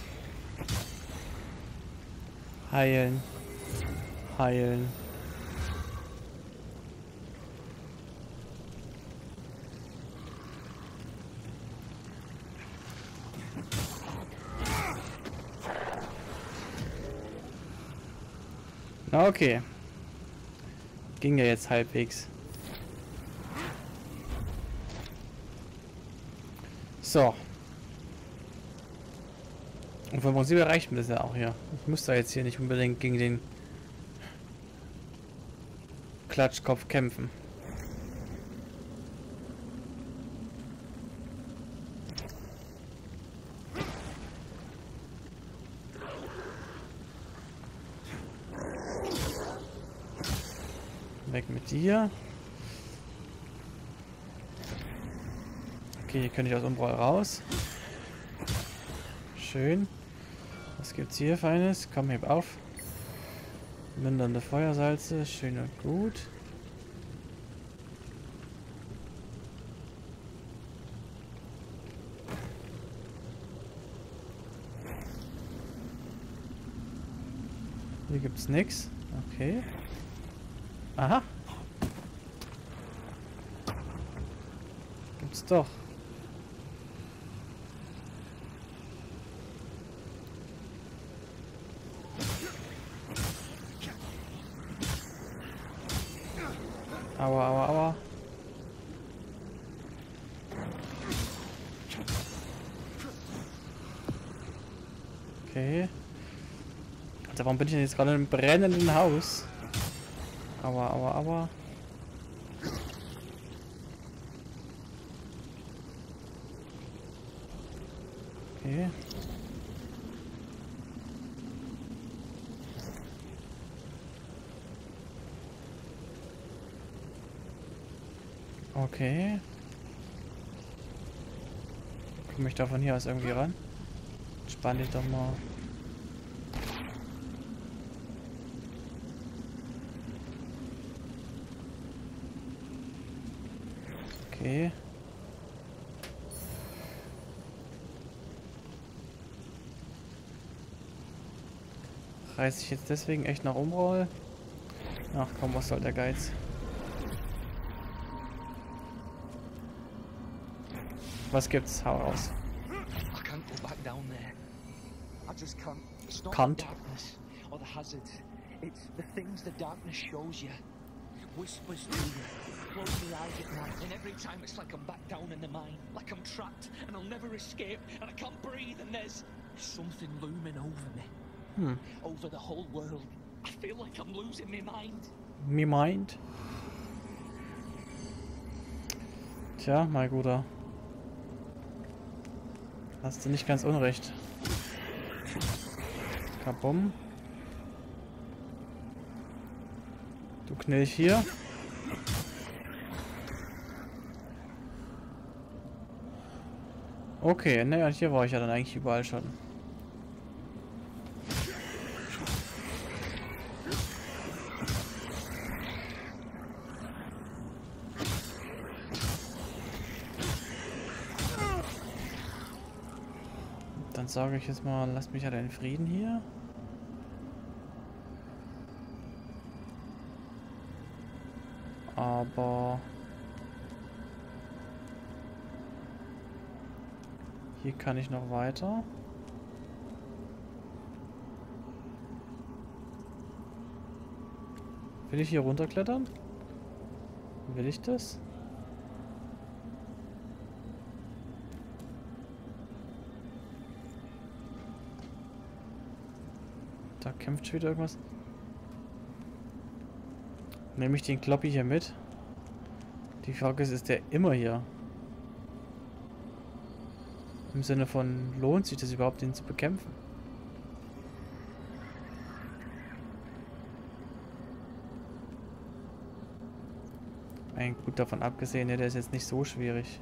Heilen. Heilen. Na okay. Ging ja jetzt halbwegs. So. Und vom Prinzip erreicht mir das ja auch hier. Ich muss da jetzt hier nicht unbedingt gegen den Klatschkopf kämpfen. Weg mit dir. Okay, hier könnte ich aus Umbral raus. Schön. Was gibt's hier Feines? Komm, heb auf. Mindernde Feuersalze. Schön und gut. Hier gibt's nichts. Okay. Aha. Gibt's doch. Aua, aua, aua. Okay. Alter, warum bin ich denn jetzt gerade in einem brennenden Haus? Aua, aua, aua. Okay. Okay. Komme ich da von hier aus irgendwie ran? Spann dich doch mal. Okay. Reiß ich jetzt deswegen echt nach Umbral? Ach komm, was soll der Geiz? Was gibt's? Hau raus. I can't go back down there. I just can't. It's not Can't. the darkness or the hazards. It's the things the darkness shows you. Whispers to you. Close my eyes at night, and every time it's like I'm back down in the mine. Like I'm trapped, and I'll never escape, and I can't breathe, and there's something looming over me. Hm. Over the whole world. I feel like I'm losing my mind. Me mind? Tja, mein Guter. Hast du nicht ganz unrecht. Kabum. Du Knilch hier. Okay, naja, hier war ich ja dann eigentlich überall schon. Dann sage ich jetzt mal, lass mich halt in Frieden hier. Aber hier kann ich noch weiter. Will ich hier runterklettern? Will ich das? Da kämpft schon wieder irgendwas. Nehme ich den Kloppi hier mit? Die Frage ist, ist der immer hier? Im Sinne von, lohnt sich das überhaupt, den zu bekämpfen? Ein gut davon abgesehen, ne, der ist jetzt nicht so schwierig.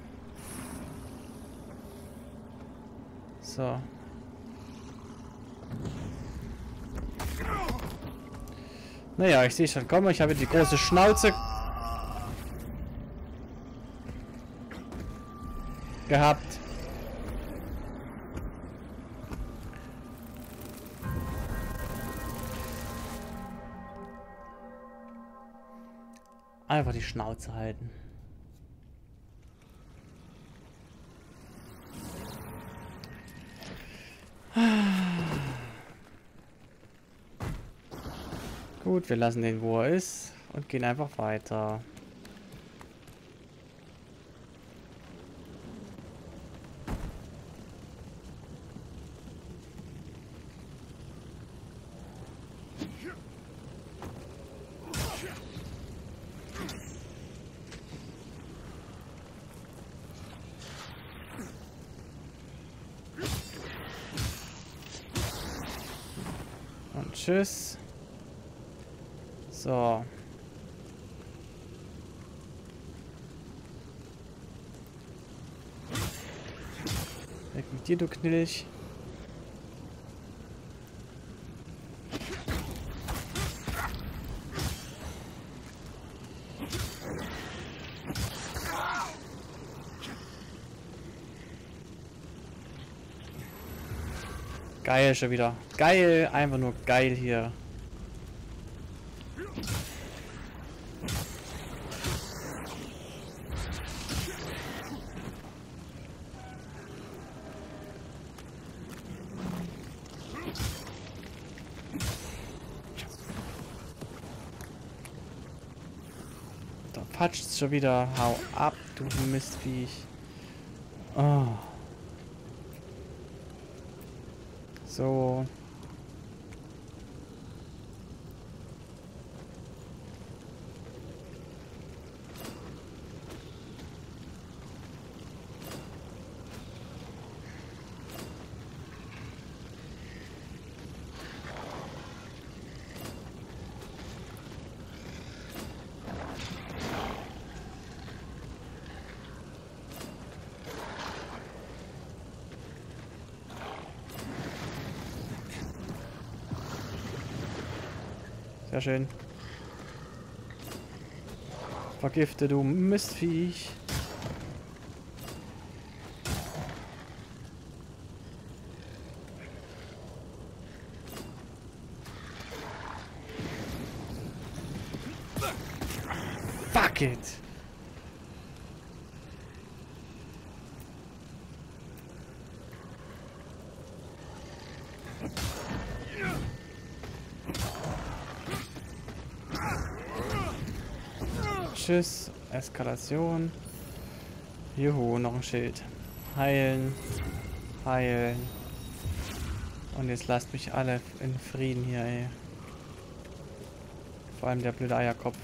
So. Naja, ich sehe schon, komm, ich habe die große Schnauze gehabt. Einfach die Schnauze halten. Gut, wir lassen den, wo er ist und gehen einfach weiter. Und tschüss. So. Weg mit dir, du Knilch. Geil schon wieder. Geil, einfach nur geil hier. Da patscht's schon wieder. Hau ab, du Mistviech. Oh. So. Sehr schön. Vergifte, du Mistviech. Fuck it. Tschüss, Eskalation. Juhu, noch ein Schild. Heilen. Heilen. Und jetzt lasst mich alle in Frieden hier, ey. Vor allem der blöde Eierkopf.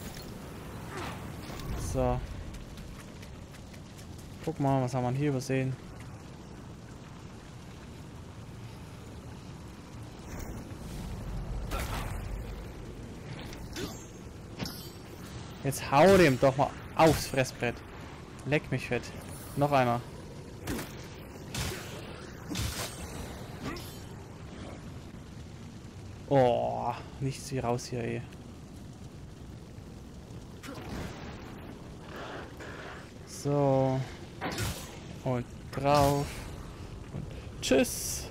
So. Guck mal, was haben wir hier übersehen? Jetzt hau dem doch mal aufs Fressbrett. Leck mich fett. Noch einer. Oh, nichts wie raus hier, ey. So. Und drauf. Und tschüss.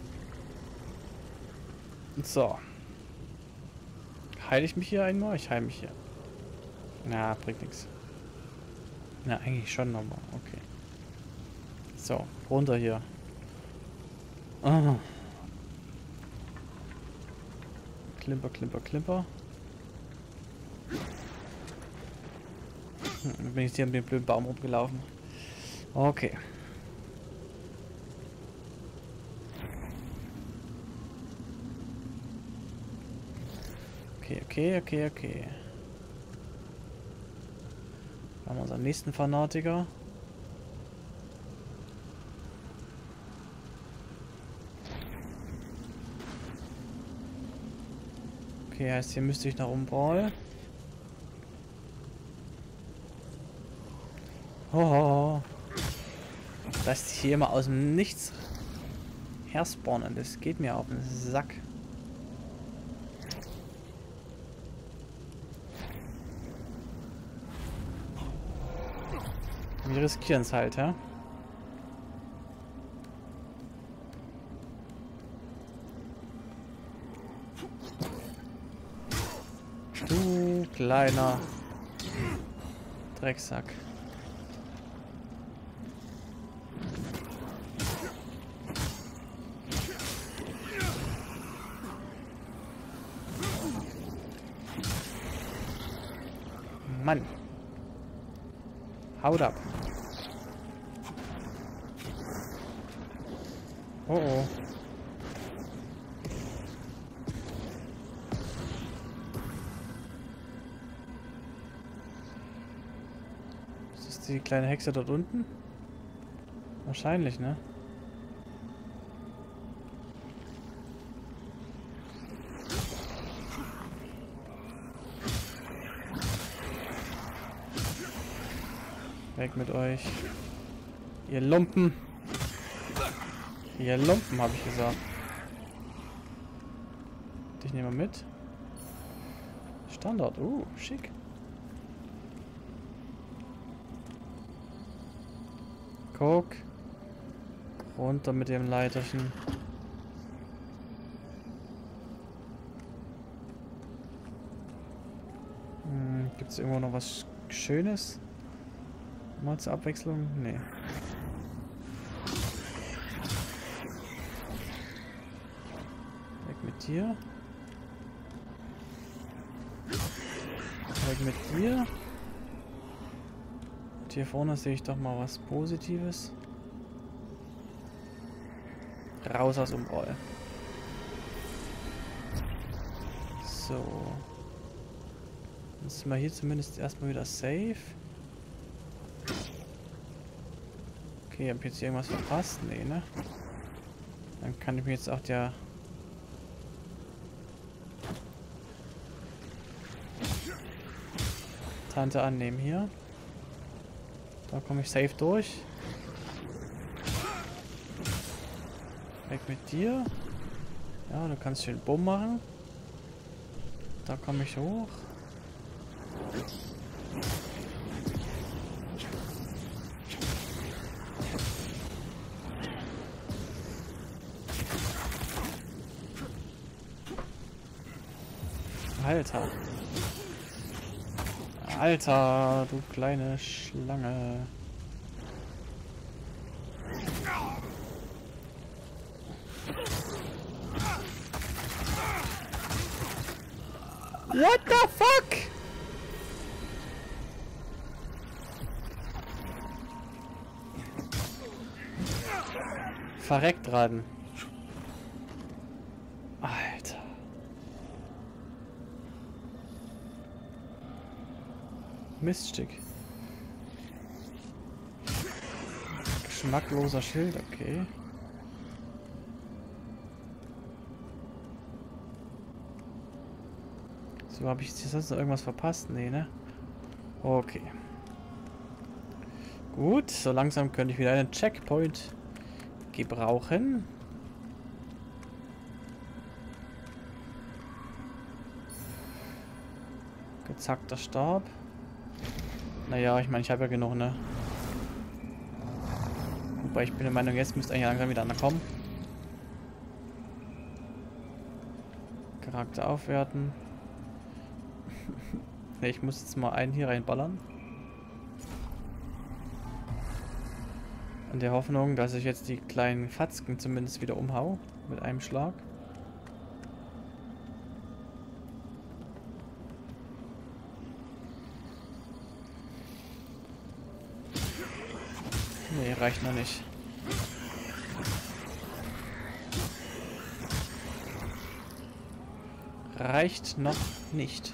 So. Heile ich mich hier einmal? Ich heile mich hier. Na, bringt nichts. Na, eigentlich schon nochmal. Okay. So, runter hier. Ah. Klimper, klimper, klimper. Hm, dann bin ich hier an dem blöden Baum rumgelaufen. Okay. Okay, okay, okay, okay. Haben wir unseren nächsten Fanatiker. Okay, heißt hier müsste ich nach umbraulen. Oh, dass die hier immer aus dem Nichts herspawnen, das geht mir auf den Sack. Wir riskieren es halt, ja? Du kleiner Drecksack. Mann. Haut ab. Oh oh. Ist das die kleine Hexe dort unten? Wahrscheinlich, ne? Weg mit euch. Ihr Lumpen. Ihr Lumpen, habe ich gesagt. Dich nehmen wir mit. Standard. Uh, schick. Guck. Runter mit dem Leiterchen. Hm, gibt es irgendwo noch was Schönes? Mal zur Abwechslung? Nee. Weg mit dir. Weg mit dir. Und hier vorne sehe ich doch mal was Positives. Raus aus Umbral. So. Jetzt sind wir hier zumindest erstmal wieder safe. Okay, hab ich jetzt irgendwas verpasst? Nee, ne? Dann kann ich mir jetzt auch der Tante annehmen hier. Da komme ich safe durch. Weg mit dir. Ja, du kannst schön Bumm machen. Da komme ich hoch. Alter. Alter, du kleine Schlange. What the fuck? Verreckt dran. Alter. Miststück. Geschmackloser Schild, okay. So, habe ich jetzt sonst noch irgendwas verpasst? Nee, ne? Okay. Gut, so langsam könnte ich wieder einen Checkpoint gebrauchen. Gezackter Stab. Naja, ich meine, ich habe ja genug, ne? Wobei ich bin der Meinung, jetzt müsste eigentlich langsam wieder einer kommen. Charakter aufwerten. Ne, ich muss jetzt mal einen hier reinballern. In der Hoffnung, dass ich jetzt die kleinen Fatzken zumindest wieder umhau. Mit einem Schlag. Nee, reicht noch nicht. Reicht noch nicht.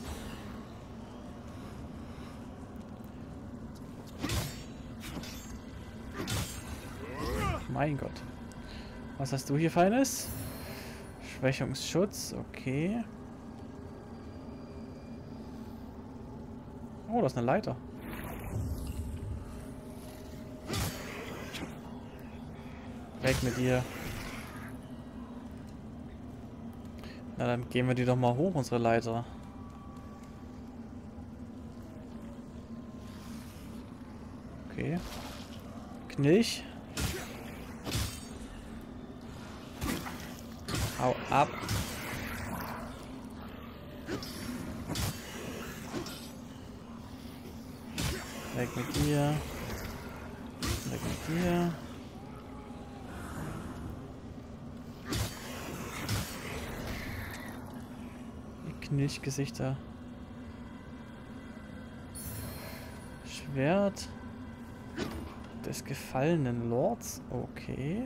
Mein Gott. Was hast du hier Feines? Schwächungsschutz, okay. Oh, das ist eine Leiter. Weg mit dir. Na, dann gehen wir die doch mal hoch, unsere Leiter. Okay. Knilch. Hau ab. Weg mit dir. Weg mit dir. Die Knilchgesichter. Schwert des gefallenen Lords. Okay.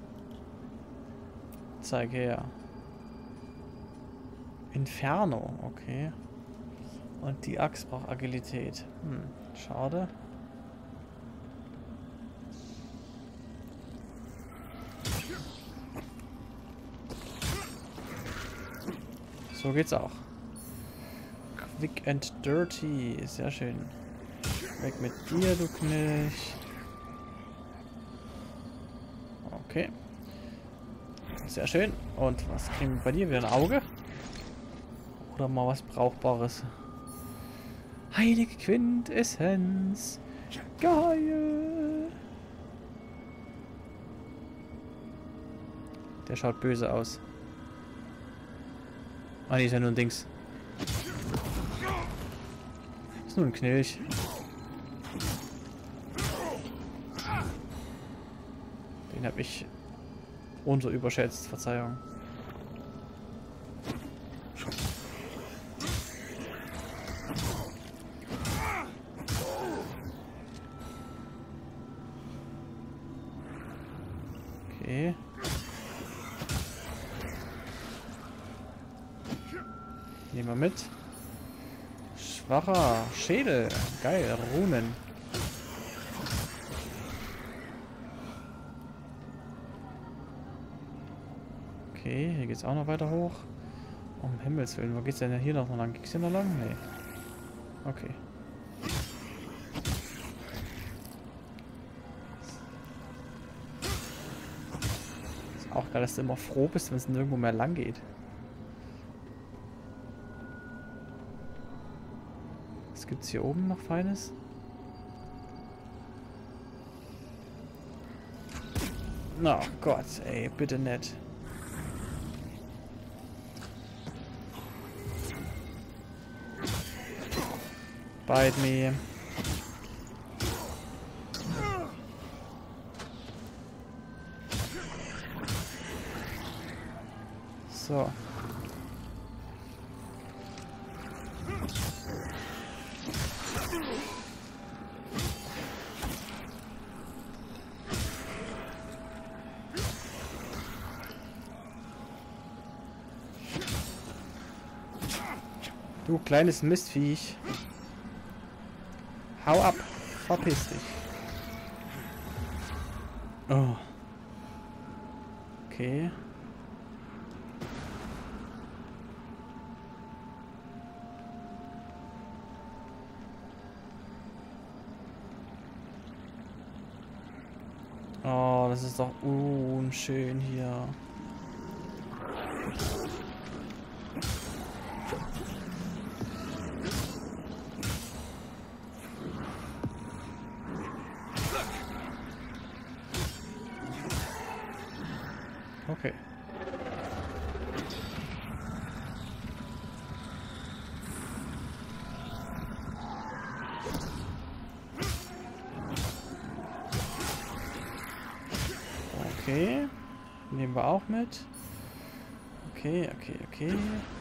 Zeig her. Inferno. Okay. Und die Axt braucht Agilität. Hm, schade. So geht's auch. Quick and dirty. Sehr schön. Weg mit dir, du Knilch. Okay. Sehr schön. Und was kriegen wir bei dir? Wieder ein Auge? Oder mal was Brauchbares? Heilige Quintessenz. Geil. Der schaut böse aus. Ah, nee, ist ja nur ein Dings. Ist nur ein Knilch. Den habe ich unterüberschätzt. Verzeihung. Okay. Nehmen wir mit. Schwacher Schädel. Geil. Runen. Okay, hier geht's auch noch weiter hoch. Um Himmels Willen. Wo geht's denn hier noch lang? Geht's hier noch lang? Nee. Okay. Ist auch geil, dass du immer froh bist, wenn es nirgendwo mehr lang geht. Was gibt's hier oben noch Feines? Oh Gott, ey, bitte nicht. Bite me. So. Du kleines Mistviech. Hau ab. Verpiss dich. Oh. Okay. Oh, das ist doch unschön hier. Okay. Okay. Nehmen wir auch mit. Okay, okay, okay.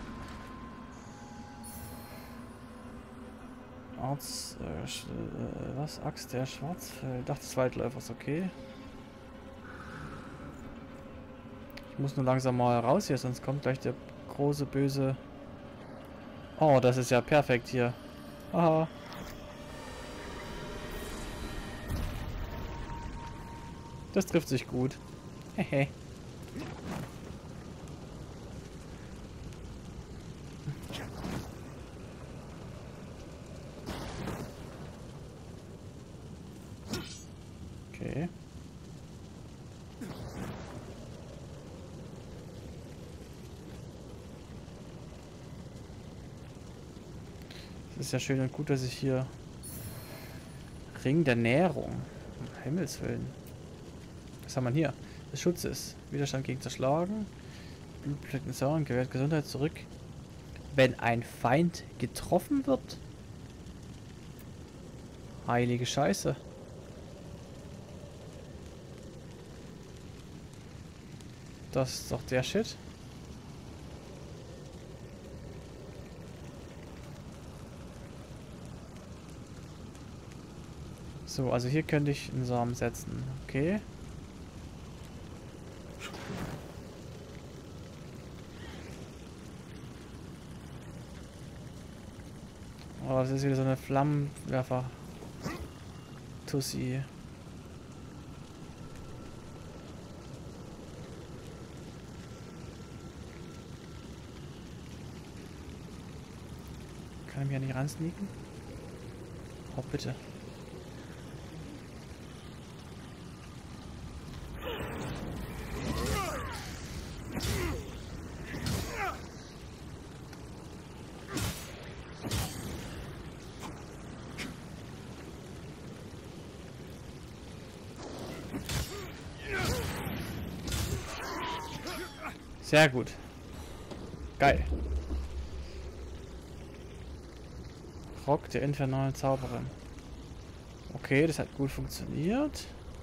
Arzt, äh, äh, was? Axt der Schwarzfeld. Dachte des Waldläufers, okay. Ich muss nur langsam mal raus hier, sonst kommt gleich der große böse. Oh, das ist ja perfekt hier. Aha. Das trifft sich gut. Hehe. Okay. Es ist ja schön und gut, dass ich hier Ring der Nährung. Um Himmels Willen. Was haben wir hier? Des Schutzes. Widerstand gegen Zerschlagen. Blutflecken Sauren gewährt Gesundheit zurück. Wenn ein Feind getroffen wird. Heilige Scheiße. Das ist doch der Shit. So, also hier könnte ich einen Samen setzen. Okay. Oh, das ist wieder so eine Flammenwerfer. Tussi. Kann er mich ja nicht ransneaken? Oh, bitte. Sehr gut. Geil. Rock der infernalen Zauberin. Okay, das hat gut funktioniert.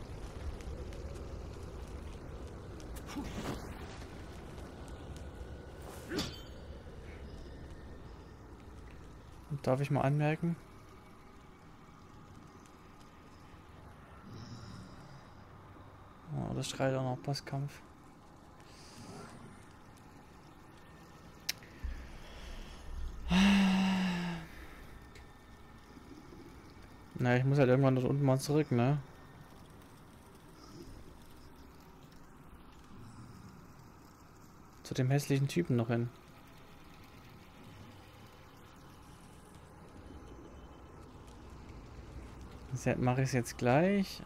Und darf ich mal anmerken? Oh, das schreit auch noch Bosskampf. Na, ich muss halt irgendwann dort unten mal zurück, ne? Zu dem hässlichen Typen noch hin. Das mache ich jetzt gleich.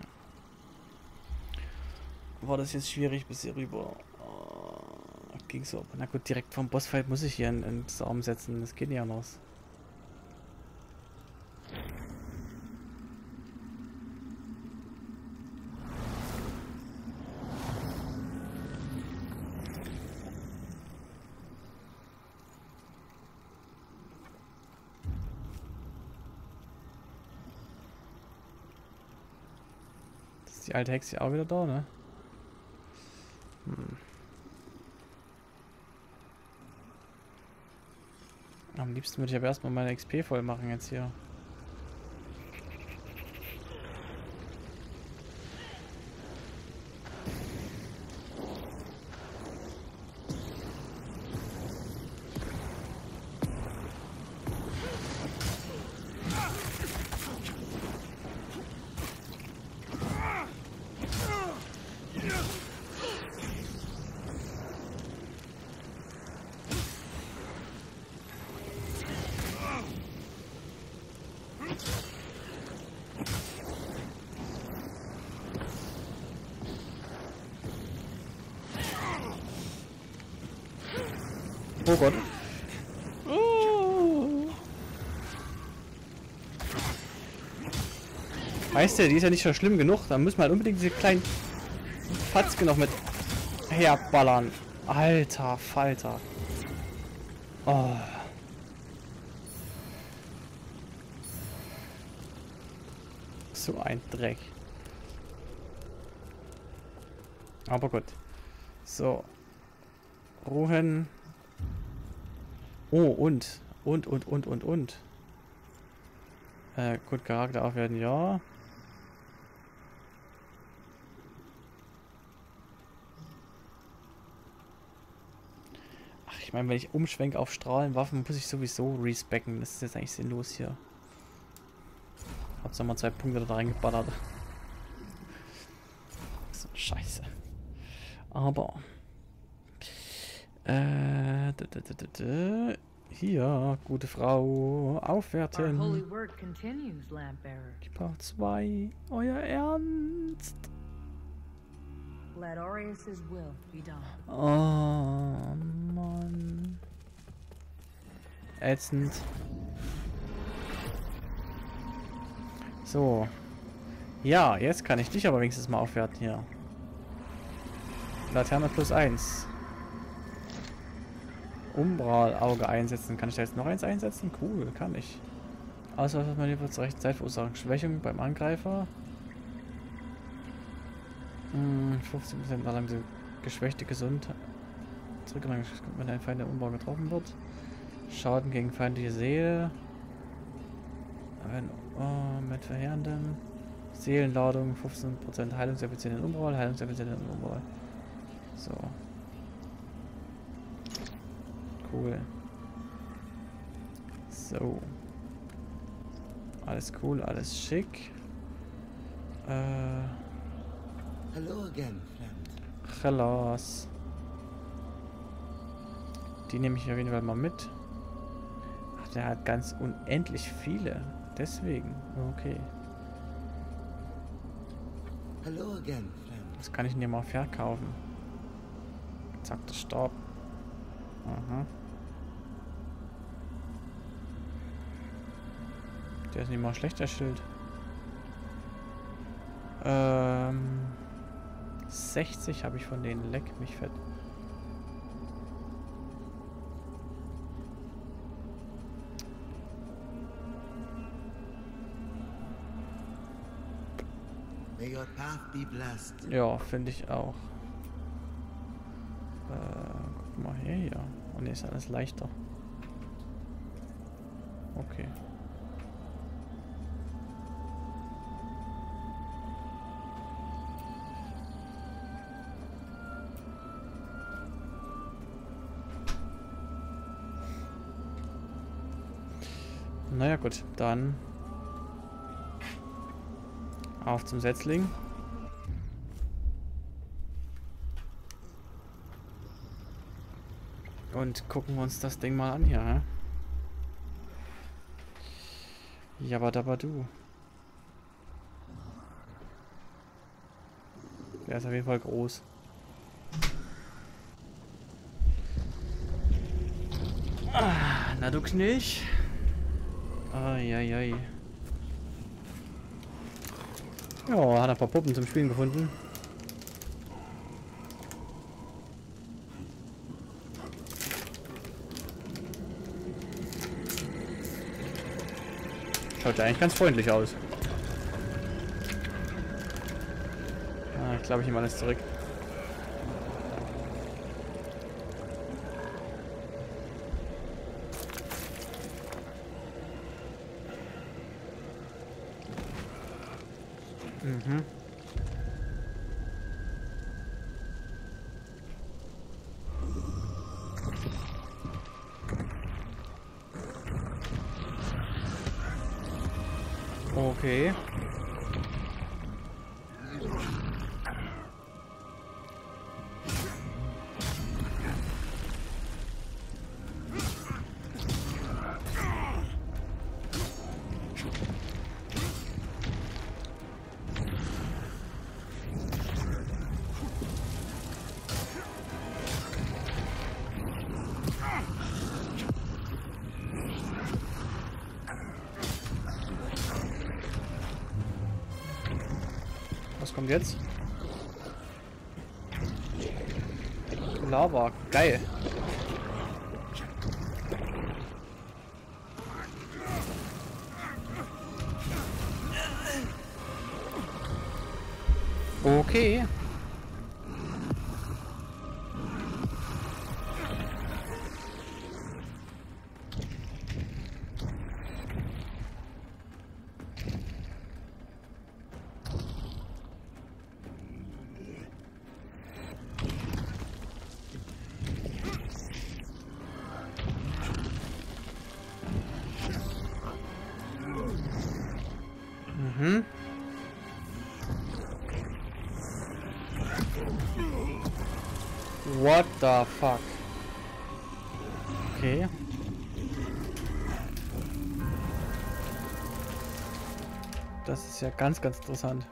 War das jetzt schwierig bis hier rüber? Oh, ging so. Na gut, direkt vom Bossfight muss ich hier einen, einen Saum setzen. Das geht nicht anders. Ist die alte Hexe auch wieder da, ne? Hm. Am liebsten würde ich aber erstmal meine X P voll machen jetzt hier. Oh Gott. Oh. Weißt du, die ist ja nicht schon schlimm genug. Da müssen wir halt unbedingt diese kleinen Fatzke noch mit herballern. Alter Falter. Oh. So ein Dreck. Aber gut. So. Ruhen. Oh, und. Und, und, und, und, und. Äh, gut, Charakter aufwerten, ja. Ach, ich meine, wenn ich umschwenke auf Strahlenwaffen, muss ich sowieso respecken. Das ist jetzt eigentlich sinnlos hier. Hab's nochmal zwei Punkte da reingeballert. So, scheiße. Aber... Äh, d -d -d -d -d hier, gute Frau, aufwerten. Ich brauche zwei. Euer Ernst? Oh, Mann. Ätzend. So, Ja, jetzt kann ich dich aber wenigstens mal aufwerten hier. Laterne plus eins. Umbral-Auge einsetzen. Kann ich da jetzt noch eins einsetzen? Cool, kann ich. Außer was man hier zur rechten Zeit verursachen. Schwächung beim Angreifer. Hm, fünfzehn Prozent erlangt geschwächte Gesundheit. Zurückgelangt, wenn ein Feind der Umbau getroffen wird. Schaden gegen feindliche Seele. Ein, oh, mit verheerendem. Seelenladung, fünfzehn Prozent Heilungseffizient in Umbral, Heilungseffizient in Umbral. So. Cool. So. Alles cool, alles schick. Äh. Hello again, friend. Chalas. Die nehme ich auf jeden Fall mal mit. Ach, der hat ganz unendlich viele. Deswegen. Okay. Hello again, friend. Was kann ich denn hier mal verkaufen? Zack, der Stab. Aha. Der ist nicht mal schlecht, der Schild. Ähm. sechzig habe ich von denen. Leck mich fett. May your path be blessed. Ja, finde ich auch. Äh, guck mal her hier. Oh ne, ist alles leichter. Okay. Naja gut, dann auf zum Setzling. Und gucken wir uns das Ding mal an hier, hä? Jabadabadu. Der ist auf jeden Fall groß. Ah, na du Knilch. Eieiei. Ja, hat ein paar Puppen zum Spielen gefunden. Schaut ja eigentlich ganz freundlich aus. Ah, ich glaube, ich nehme alles zurück. Mhm. Okay. Was kommt jetzt? Lava, geil. Okay. Mhm. What the fuck? Okay. Das ist ja ganz, ganz interessant.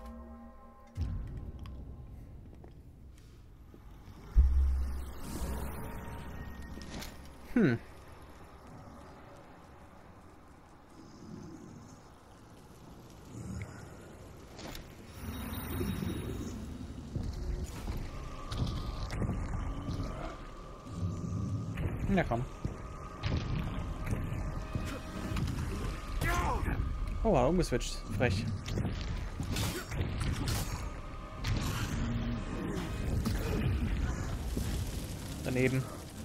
Hm. Ja, komm. Oh, hat umgeswitcht. Frech. Daneben.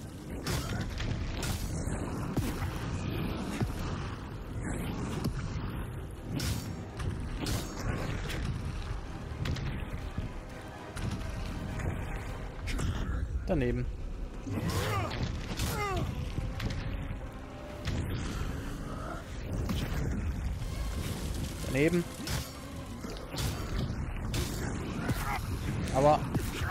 Daneben. Daneben. Aber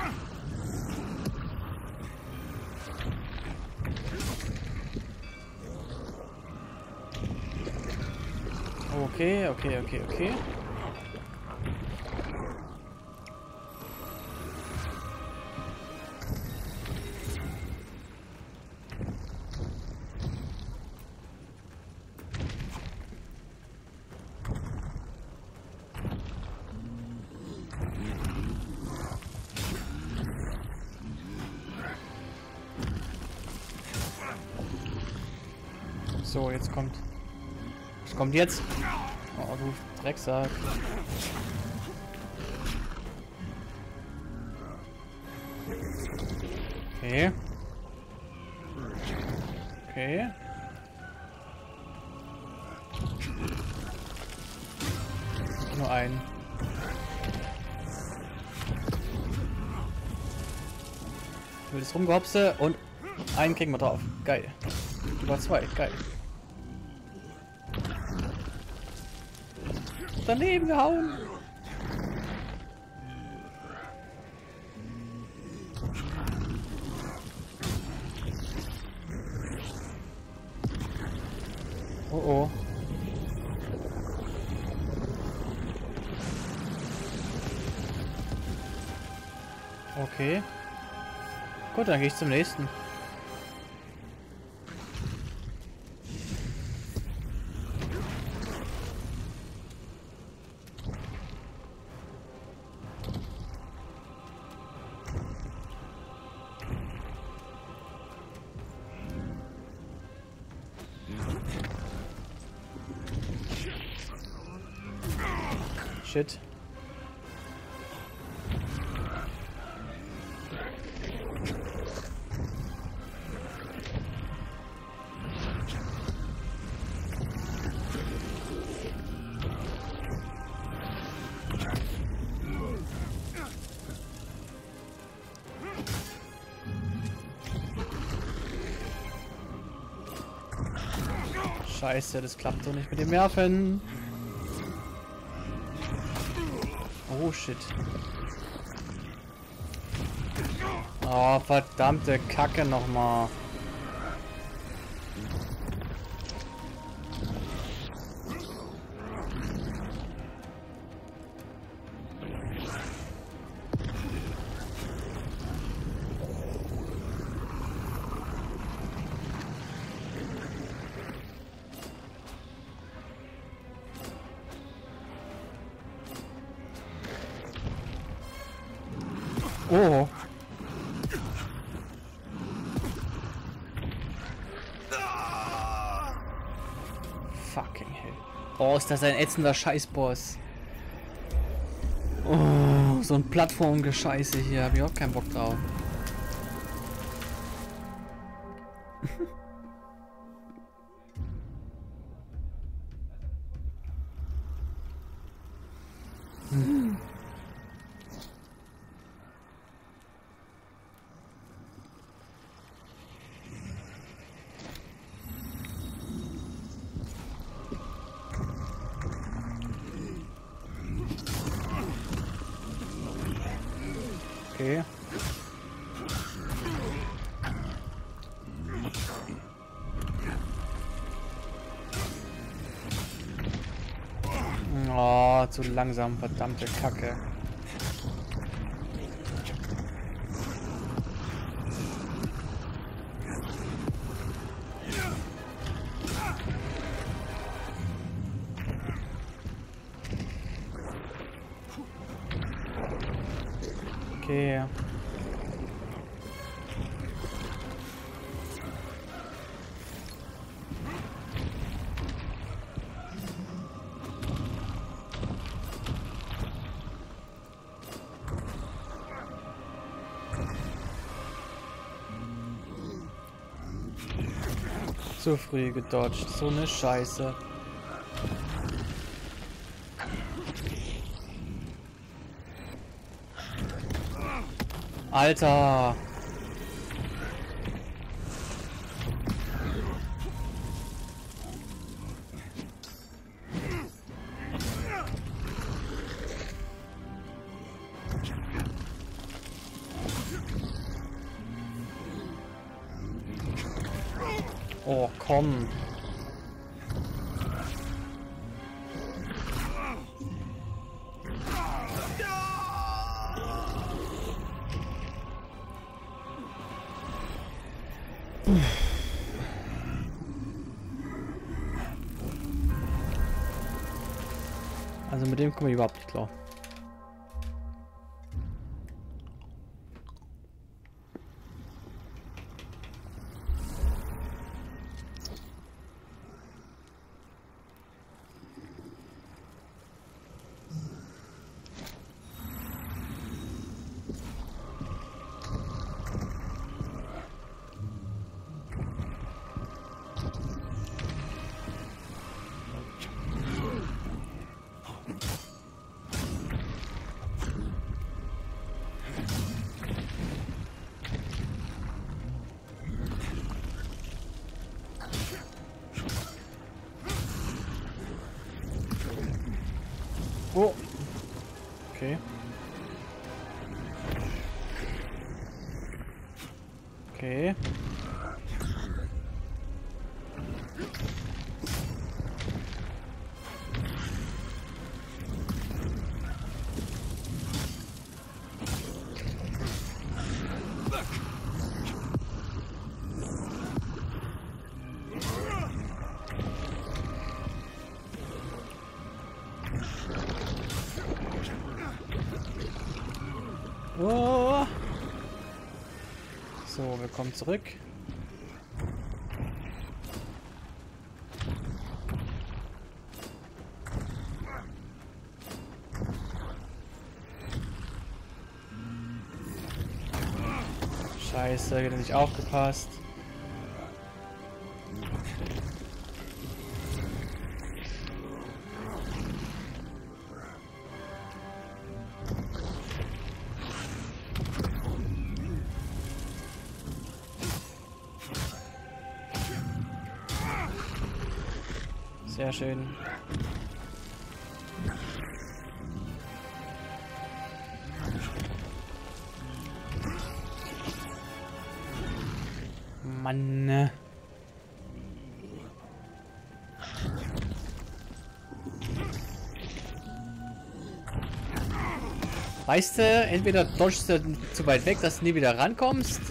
okay, okay, okay, okay. So, jetzt kommt. Was kommt jetzt? Oh, du Drecksack. Okay. Okay. Nur einen. Wildes Rumgehopse und einen kriegen wir drauf. Geil. Über zwei. Geil. Daneben gehauen. Oh oh. Okay. Gut, dann gehe ich zum nächsten. Shit. Scheiße, das klappt doch nicht mit dem Werfen. Oh shit. Oh, verdammte Kacke nochmal. Oh. Fucking hell. Oh, ist das ein ätzender Scheißboss. Oh, so ein Plattformgescheiße hier. Hab ich auch keinen Bock drauf. hm. Okay. Oh, zu langsam, verdammte Kacke. Okay. Zu früh gedodged. So eine Scheiße. Alter. Oh, komm. Also mit dem komme ich überhaupt nicht klar. Oh. Okay. Okay. Oh. So, wir kommen zurück. Scheiße, wieder nicht aufgepasst. Sehr schön. Mann. Weißt du, entweder dodgst du zu weit weg, dass du nie wieder rankommst.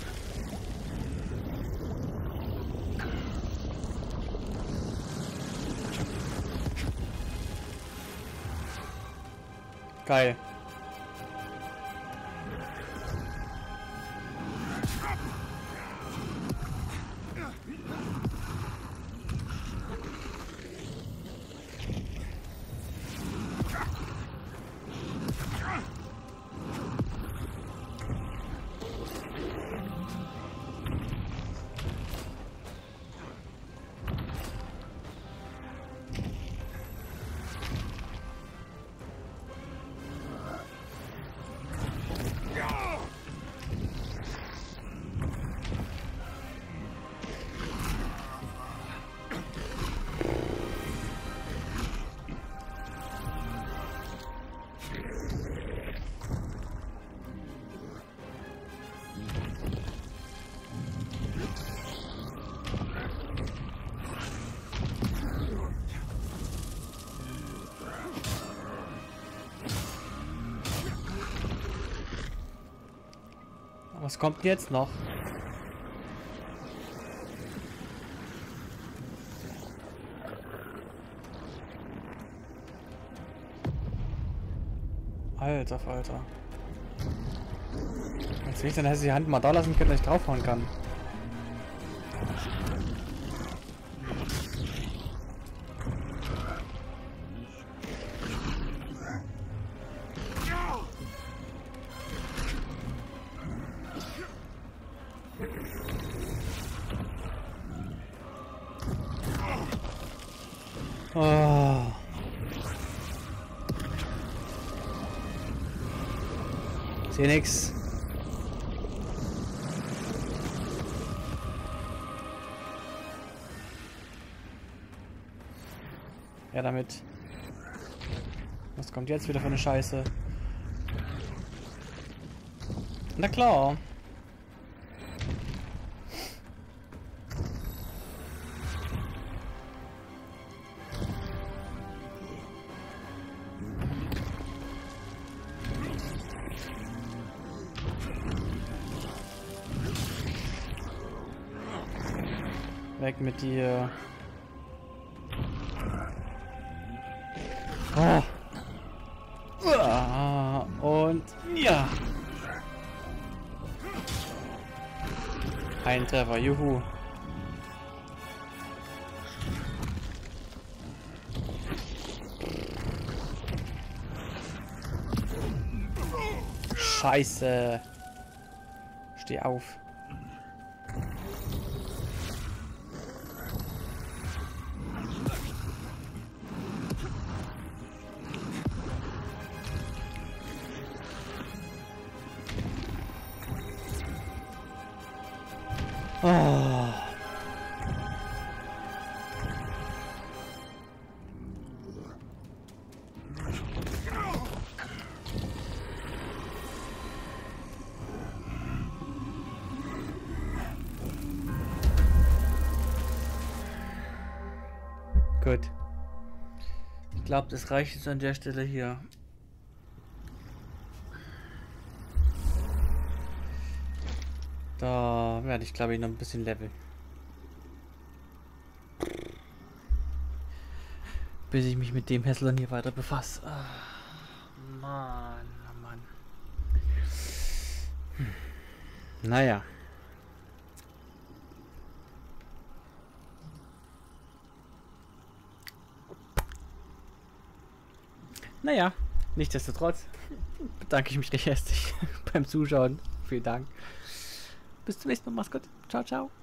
Geil. Was kommt jetzt noch? Alter Falter. Jetzt will ich dann hätte ich die Hand mal da lassen können, dass ich draufhauen kann. Oh. Seh nix. Ja, damit. Was kommt jetzt wieder für eine Scheiße? Na klar. Weg mit dir. Oh. Ah, und ja. Ein Treffer, juhu. Scheiße. Steh auf. Oh. Gut. Ich glaube, das reicht jetzt an der Stelle hier. Da werde ich, glaube ich, noch ein bisschen leveln. Bis ich mich mit dem Hässlern hier weiter befasse. Ah, Mann, oh Mann. Hm. Naja. Naja, nichtsdestotrotz bedanke ich mich recht herzlich beim Zuschauen. Vielen Dank. Bis zum nächsten Mal. Mach's gut. Ciao, ciao.